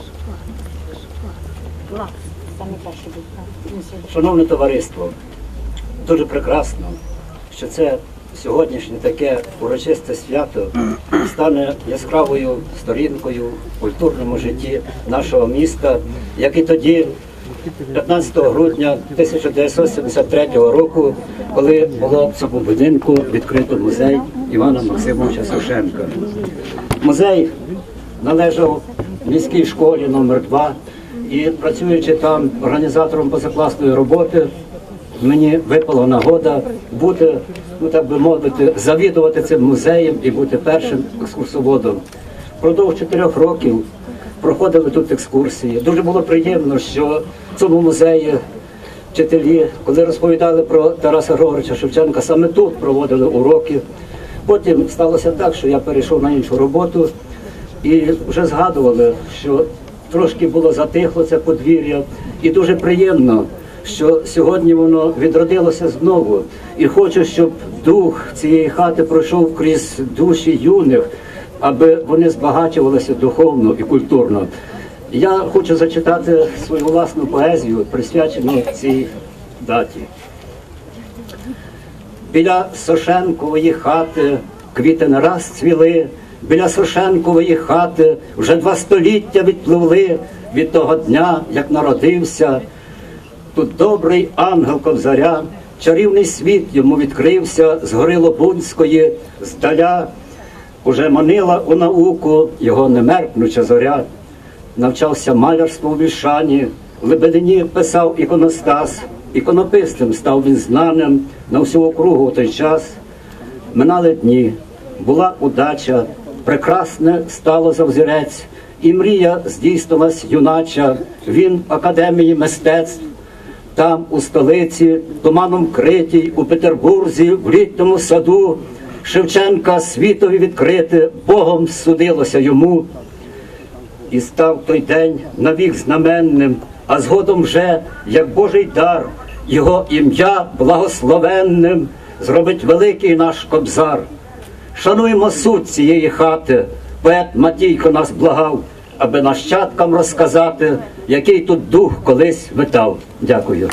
Шановне товариство, дуже прекрасно, що це сьогоднішнє таке урочисте свято стане яскравою сторінкою в культурному житті нашого міста, як і тоді, п'ятнадцятого грудня тисяча дев'ятсот сімдесят третього року, коли було в цьому будинку відкрито музей Івана Максимовича Сушенка. Музей належав міській школі номер два. І працюючи там організатором позакласної роботи, мені випала нагода бути, ну так би мовити, завідувати цим музеєм і бути першим екскурсоводом. Впродовж чотирьох років проходили тут екскурсії. Дуже було приємно, що в цьому музеї вчителі, коли розповідали про Тараса Григоровича Шевченка, саме тут проводили уроки. Потім сталося так, що я перейшов на іншу роботу і вже згадували, що трошки було затихло це подвір'я, і дуже приємно, що сьогодні воно відродилося знову. І хочу, щоб дух цієї хати пройшов крізь душі юних, аби вони збагачувалися духовно і культурно. Я хочу зачитати свою власну поезію, присвячену цій даті. Біля Сушенкової хати квіти не раз цвіли, біля Сушенкової хати вже два століття відпливли від того дня, як народився. Тут добрий ангел Кобзаря, чарівний світ йому відкрився з гори Лобунської, здаля. Уже манила у науку його немеркнуча зоря. Навчався малярству в Вільшані, в Лебедині писав іконостас. Іконописцем став він знаним на всю округу у той час. Минали дні, була удача, прекрасне стало за взірець, і мрія здійснилась юнача, він в академії мистецтв. Там, у столиці, туманом критій, у Петербурзі, в літньому саду, Шевченка світові відкрити Богом судилося йому. І став той день навік знаменним, а згодом вже, як Божий дар, його ім'я благословенним зробить великий наш Кобзар. Шануємо суть цієї хати, поет Матійко нас благав, аби нащадкам розказати, який тут дух колись витав. Дякую.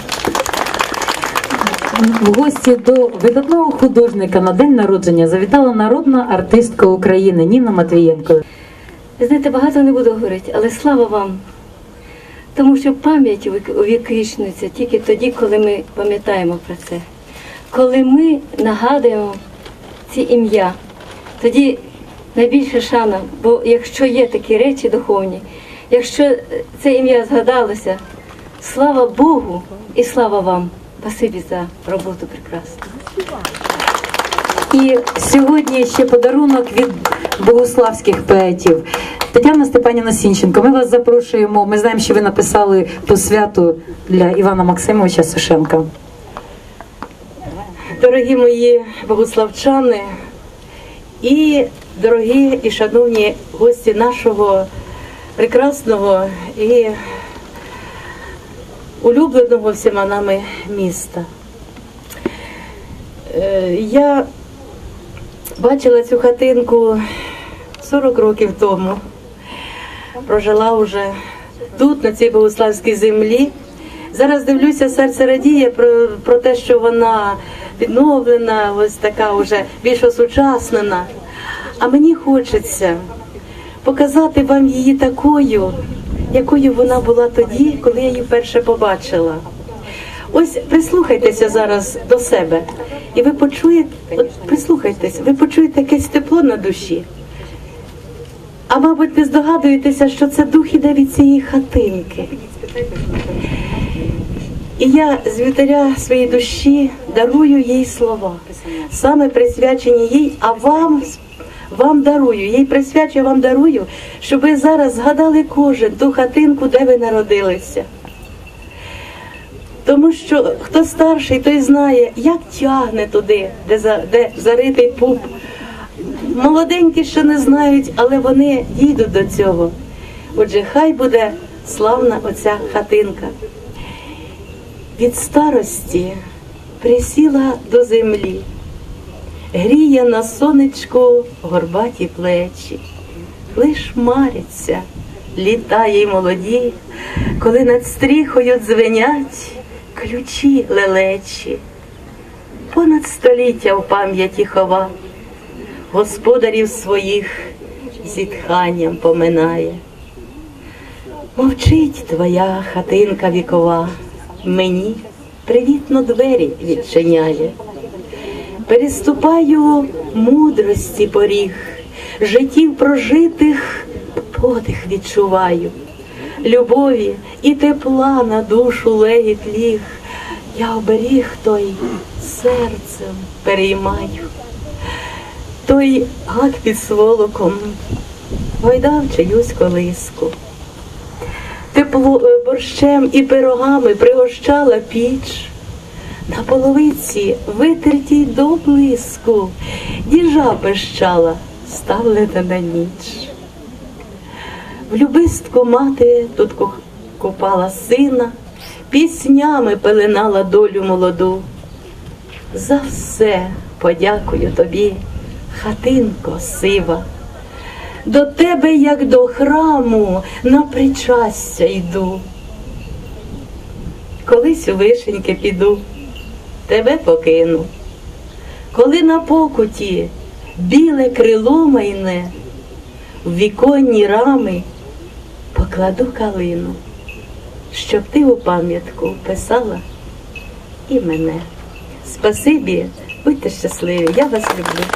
В гості до видатного художника на день народження завітала народна артистка України Ніна Матвієнко. Ви знаєте, багато не буду говорити, але слава вам. Тому що пам'ять увіковічнюється тільки тоді, коли ми пам'ятаємо про це. Коли ми нагадуємо ці ім'я, тоді найбільша шана, бо якщо є такі речі духовні, якщо це ім'я згадалося, слава Богу і слава вам. Спасибі за роботу прекрасну. І сьогодні ще подарунок від богославських поетів. Тетяна Степанівна Сінченко, ми вас запрошуємо. Ми знаємо, що ви написали посвяту для Івана Максимовича Сушенка. Дорогі мої богославчани і дорогі і шановні гості нашого прекрасного і улюбленого всіма нами міста. Я бачила цю хатинку сорок років тому, прожила вже тут, на цій богославській землі. Зараз дивлюся, серце радіє про, про те, що вона відновлена, ось така вже більш осучаснена. А мені хочеться показати вам її такою, якою вона була тоді, коли я її вперше побачила. Ось прислухайтеся зараз до себе, і ви почуєте, от прислухайтесь, ви почуєте якесь тепло на душі. А мабуть, ви здогадуєтеся, що це дух іде від цієї хатинки. І я з вітаря своєї душі дарую їй слова, саме присвячені їй, а вам, вам дарую, їй присвячую, вам дарую, щоб ви зараз згадали кожен ту хатинку, де ви народилися. Тому що хто старший, той знає, як тягне туди, де, за, де заритий пуп. Молоденькі ще не знають, але вони дійдуть до цього. Отже, хай буде славна оця хатинка. Від старості присіла до землі, гріє на сонечку горбаті плечі. Лиш маряться літа їй молоді, коли над стріхою дзвенять ключі лелечі. Понад століття в пам'яті хова, господарів своїх зітханням поминає. Мовчить твоя хатинка вікова, мені привітно двері відчиняє. Переступаю мудрості поріг, життів прожитих подих відчуваю. Любові і тепла на душу легіт ліг, я оберіг той серцем переймаю. Той гак під сволоком гойдав чиюсь колиску. Тепло борщем і пирогами пригощала піч. На половиці витертій до блиску діжа пищала, ставлена на ніч. В любистку мати тут купала сина, піснями пеленала долю молоду. За все подякую тобі, хатинко сива. До тебе, як до храму, на причастя йду. Колись у вишеньки піду, тебе покину. Коли на покуті біле крило майне, в віконні рами покладу калину, щоб ти у пам'ятку писала і мене. Спасибі, будьте щасливі, я вас люблю.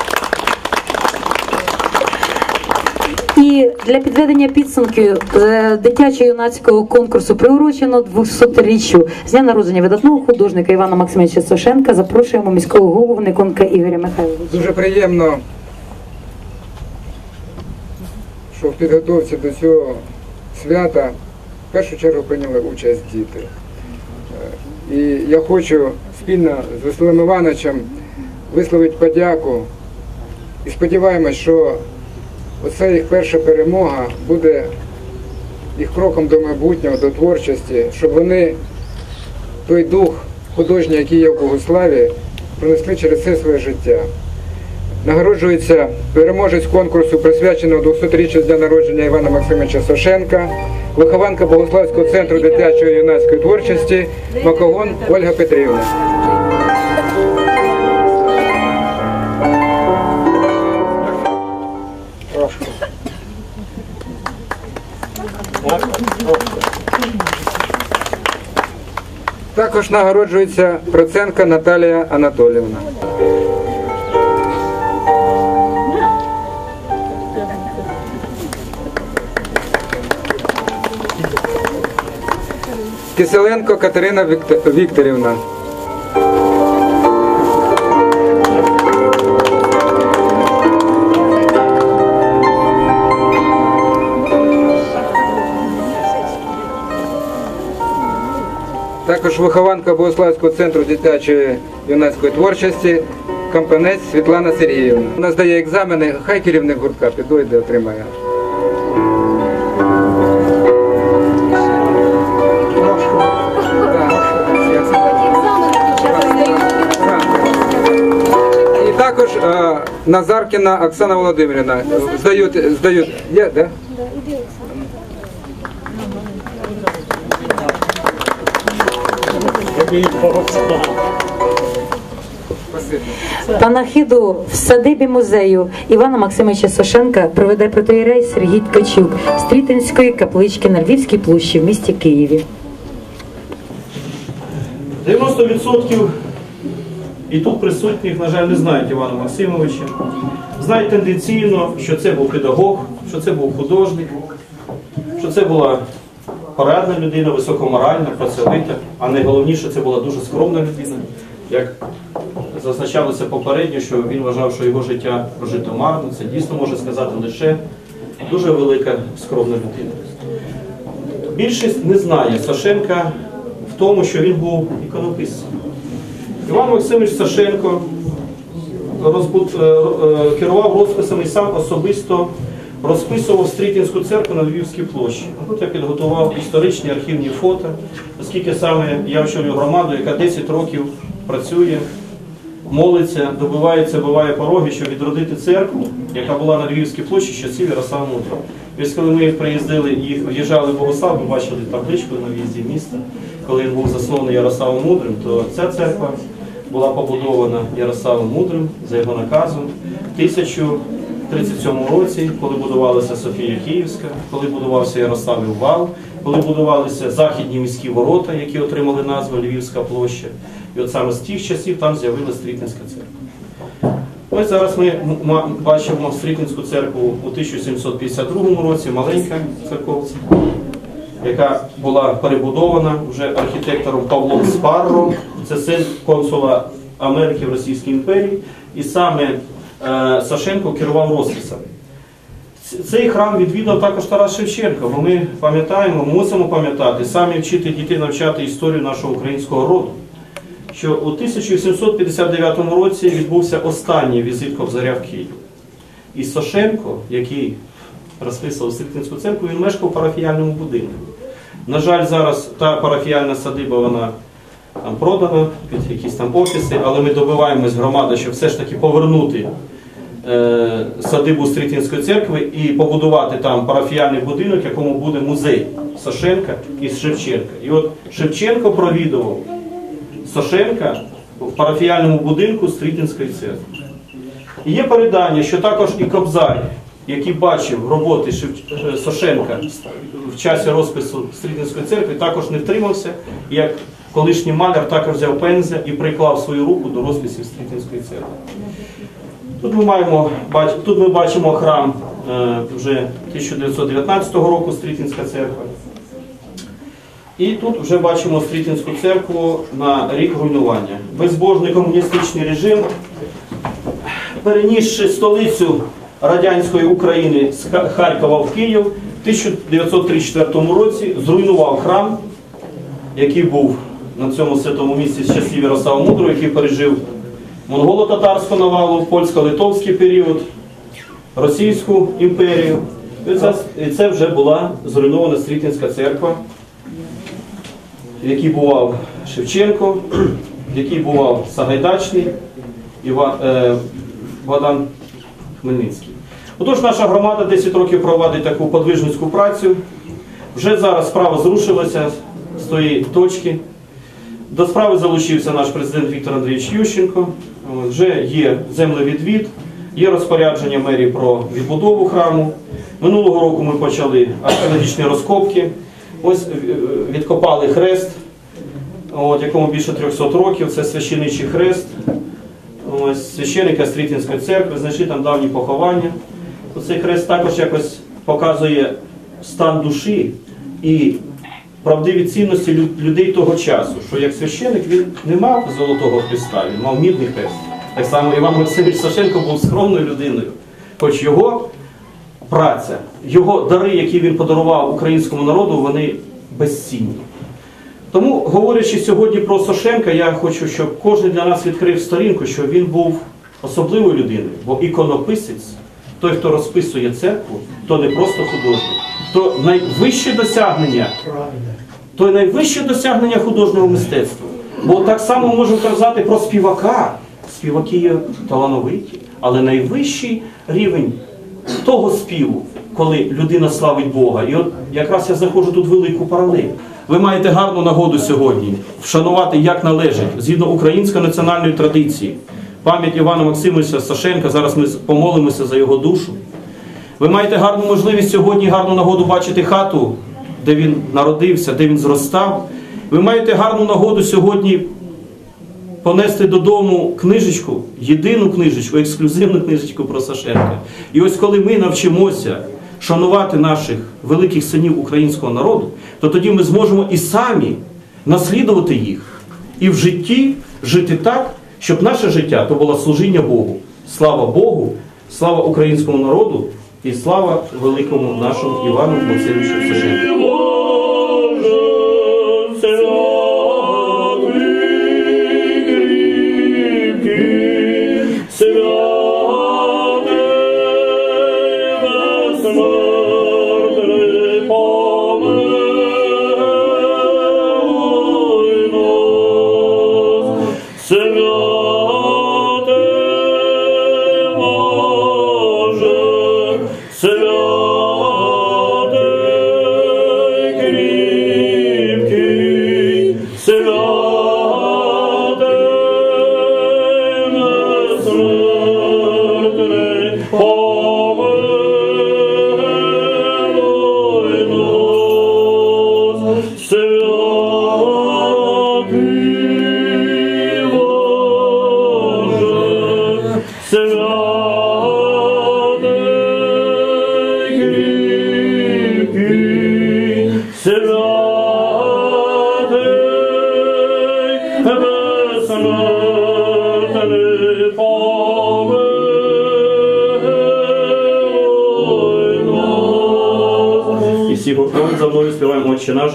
І для підведення підсумків дитячо-юнацького конкурсу, приурочено двохсотріччю з дня народження видатного художника Івана Максимовича Сушенка, запрошуємо міського голову Никонка Ігоря Михайловича. Дуже приємно, що в підготовці до цього свята в першу чергу прийняли участь діти. І я хочу спільно з Василем Івановичем висловити подяку і сподіваємось, що оце їх перша перемога буде їх кроком до майбутнього, до творчості, щоб вони той дух художній, який є в Богославі, пронесли через все своє життя. Нагороджується переможець конкурсу, присвяченого двохсотріччю з дня народження Івана Максимовича Сушенка, вихованка Богославського центру дитячої і юнацької творчості Макогон Ольга Петрівна. Також нагороджується Проценко Наталія Анатоліївна. Киселенко Катерина Вікторівна. також вихованка Богославського центру дитячої юнацької творчості Кампанець Світлана Сергіївна. Вона здає екзамени, хай керівник гуртка підійде, отримає. І також а, Назаркіна Оксана Володимирівна. Здають, здають, є, да? Панахиду в садибі музею Івана Максимовича Сошенка проведе протоієрей Сергій Ткачук з Трітинської каплички на Львівській площі в місті Києві. дев'яносто відсотків і тут присутніх, на жаль, не знають Івана Максимовича. Знають тенденційно, що це був педагог, що це був художник, що це була порядна людина, високоморальна, працьовита, а найголовніше, це була дуже скромна людина. Як зазначалося попередньо, що він вважав, що його життя прожито марно, це дійсно може сказати лише дуже велика скромна людина. Більшість не знає Сошенка в тому, що він був іконописцем. Іван Максимович Сошенко розбуд... керував розписами і сам особисто розписував Стрітинську церкву на Львівській площі. Тут я підготував історичні архівні фото, оскільки саме я очолюю громаду, яка десять років працює, молиться, добивається, биває пороги, щоб відродити церкву, яка була на Львівській площі з часів Ярослава Мудрого. Ось коли ми приїздили і в'їжджали в Богослав, ми бачили табличку на в'їзді міста, коли він був заснований Ярославом Мудрим, то ця церква була побудована Ярославом Мудрим за його наказом в тисяча тридцять сьомому році, коли будувалася Софія Київська, коли будувався Ярославів вал, коли будувалися західні міські ворота, які отримали назву Львівська площа. І от саме з тих часів там з'явилася Стрітинська церква. Ось зараз ми бачимо Стрітинську церкву у тисяча сімсот п'ятдесят другому році, маленька церковця, яка була перебудована вже архітектором Павлом Спарро, це син консула Америки в Російській імперії, і саме е, Сошенко керував розписами. Цей храм відвідав також Тарас Шевченко, бо ми пам'ятаємо, мусимо пам'ятати, самі вчити дітей навчати історію нашого українського роду, що у тисяча сімсот п'ятдесят дев'ятому році відбувся останній візит Кобзаря в Київ. І Сошенко, який розписував Стрітинську церкву, він мешкав у парафіяльному будинку. На жаль, зараз та парафіяльна садиба, вона там продана під якісь там офіси, але ми добиваємось громади, щоб все ж таки повернути е, садибу Стрітинської церкви і побудувати там парафіяльний будинок, якому буде музей Сошенка і Шевченка. І от Шевченко провідував Сошенка в парафіяльному будинку Стрітинської церкви. І є передання, що також і Кобзар, який бачив роботи Сошенка в часі розпису Стрітинської церкви, також не втримався, і як колишній маляр також взяв пензля і приклав свою руку до розписів Стрітинської церкви. Тут ми, маємо, тут ми бачимо храм вже тисяча дев'ятсот дев'ятнадцятого року, Стрітинська церква. І тут вже бачимо Стрітинську церкву на рік руйнування. Безбожний комуністичний режим, перенісши столицю радянської України з Харкова в Київ, в тисяча дев'ятсот тридцять четвертому році зруйнував храм, який був на цьому святому місці з часів Ярослава Мудрого, який пережив монголо-татарську навалу, польсько-литовський період, Російську імперію. І це, і це вже була зруйнована Стрітинська церква, в якій бував Шевченко, в якій бував Сагайдачний, Іван, е, Богдан Хмельницький. Отож, наша громада десять років проводить таку подвижницьку працю. Вже зараз справа зрушилася з тої точки. До справи залучився наш президент Віктор Андрійович Ющенко. Вже є землевідвід, є розпорядження мерії про відбудову храму. Минулого року ми почали археологічні розкопки. Ось відкопали хрест, от, якому більше трьохсот років. Це священичий хрест. Ось, священика Стрітинської церкви, знайшли там давні поховання. Цей хрест також якось показує стан душі і правдиві цінності людей того часу, що як священик він не мав золотого хреста, він мав мідний хрест. Так само Іван Максимович Сошенко був скромною людиною, хоч його праця, його дари, які він подарував українському народу, вони безцінні. Тому, говорячи сьогодні про Сошенка, я хочу, щоб кожен для нас відкрив сторінку, що він був особливою людиною, бо іконописець, той, хто розписує церкву, то не просто художник, то найвище досягнення, то найвище досягнення художнього мистецтва. Бо так само можу казати про співака. Співаки є талановиті, але найвищий рівень того співу, коли людина славить Бога. І от якраз я заходжу тут в велику паралель. Ви маєте гарну нагоду сьогодні вшанувати, як належить, згідно української національної традиції, пам'ять Івана Максимовича Сошенка. Зараз ми помолимося за його душу. Ви маєте гарну можливість сьогодні, гарну нагоду бачити хату, де він народився, де він зростав. Ви маєте гарну нагоду сьогодні понести додому книжечку, єдину книжечку, ексклюзивну книжечку про Сошенка. І ось коли ми навчимося шанувати наших великих синів українського народу, то тоді ми зможемо і самі наслідувати їх. І в житті жити так, щоб наше життя то було служіння Богу. Слава Богу, слава українському народу і слава великому нашому Івану Максимовичу Сошенку. І всі гуртом за мною співаємо «Отче наш».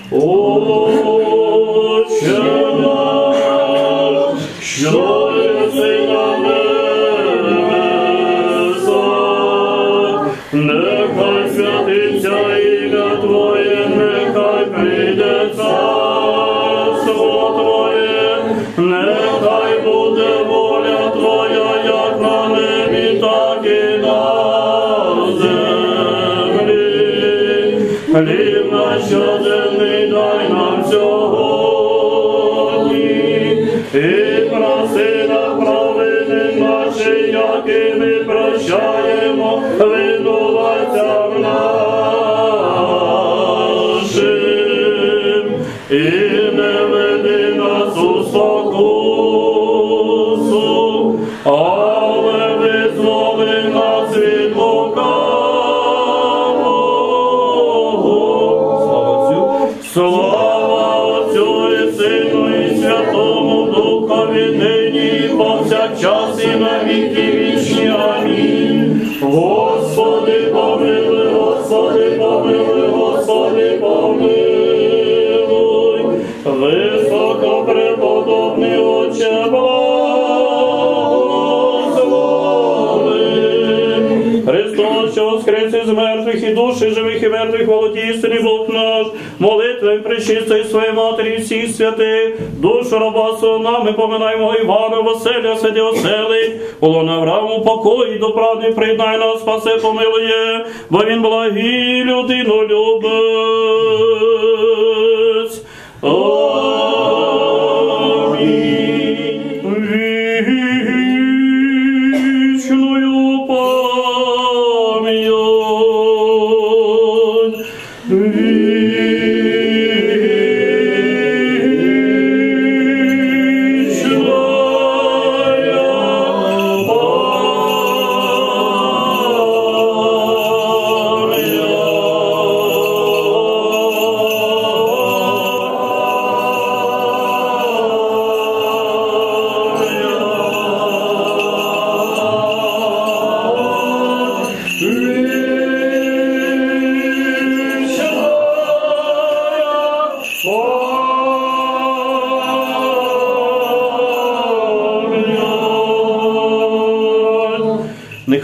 Отче наш, що єси на небесах, нехай святиться ім'я Твоє, нехай прийде царство Твоє, нехай буде воля Твоя, як на небі, так і на землі. Хліб наш щоденний дай нам сьогодні, і проси нам провини наші, як і ми прощаємо винуватцям нашим. І не веди нас у спокусу, але визволи нас від лукавого. Слава Отцю і Сину і Святому Духові, нині і повсякчас і на віки вічні. Амінь. Господи, помилуй, Господи, помилуй, Господи, помилуй. Високопреподобний Отче, благослови. Христос, що воскрес із мертвих, і душі живих і мертвих володіє істинний Бог наш, молитвою пречистої своєї Матері і всіх святих, душу раба свого нами поминаємо Івана, Василя, святі оселить, полон Аврааму покої, до правди приєднай нас, спасе, помилує, бо він благий людинолюбець. Амінь. Вічною пам'ять. Вічною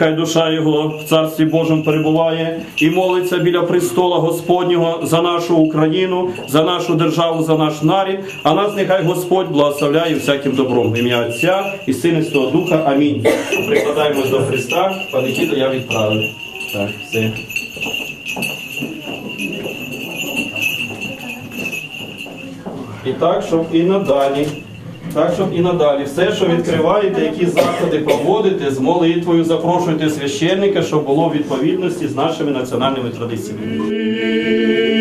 нехай душа його в Царстві Божому перебуває і молиться біля престола Господнього за нашу Україну, за нашу державу, за наш народ, а нас нехай Господь благословляє всяким добром. В ім'я Отця і Сина і Святого Духа. Амінь. Прикладаємось до Христа, панихіду я відправлю. Так, все. І так, щоб і надалі, так, щоб і надалі, все, що відкриваєте, які заходи проводите, з молитвою запрошуйте священника, щоб було в відповідності з нашими національними традиціями.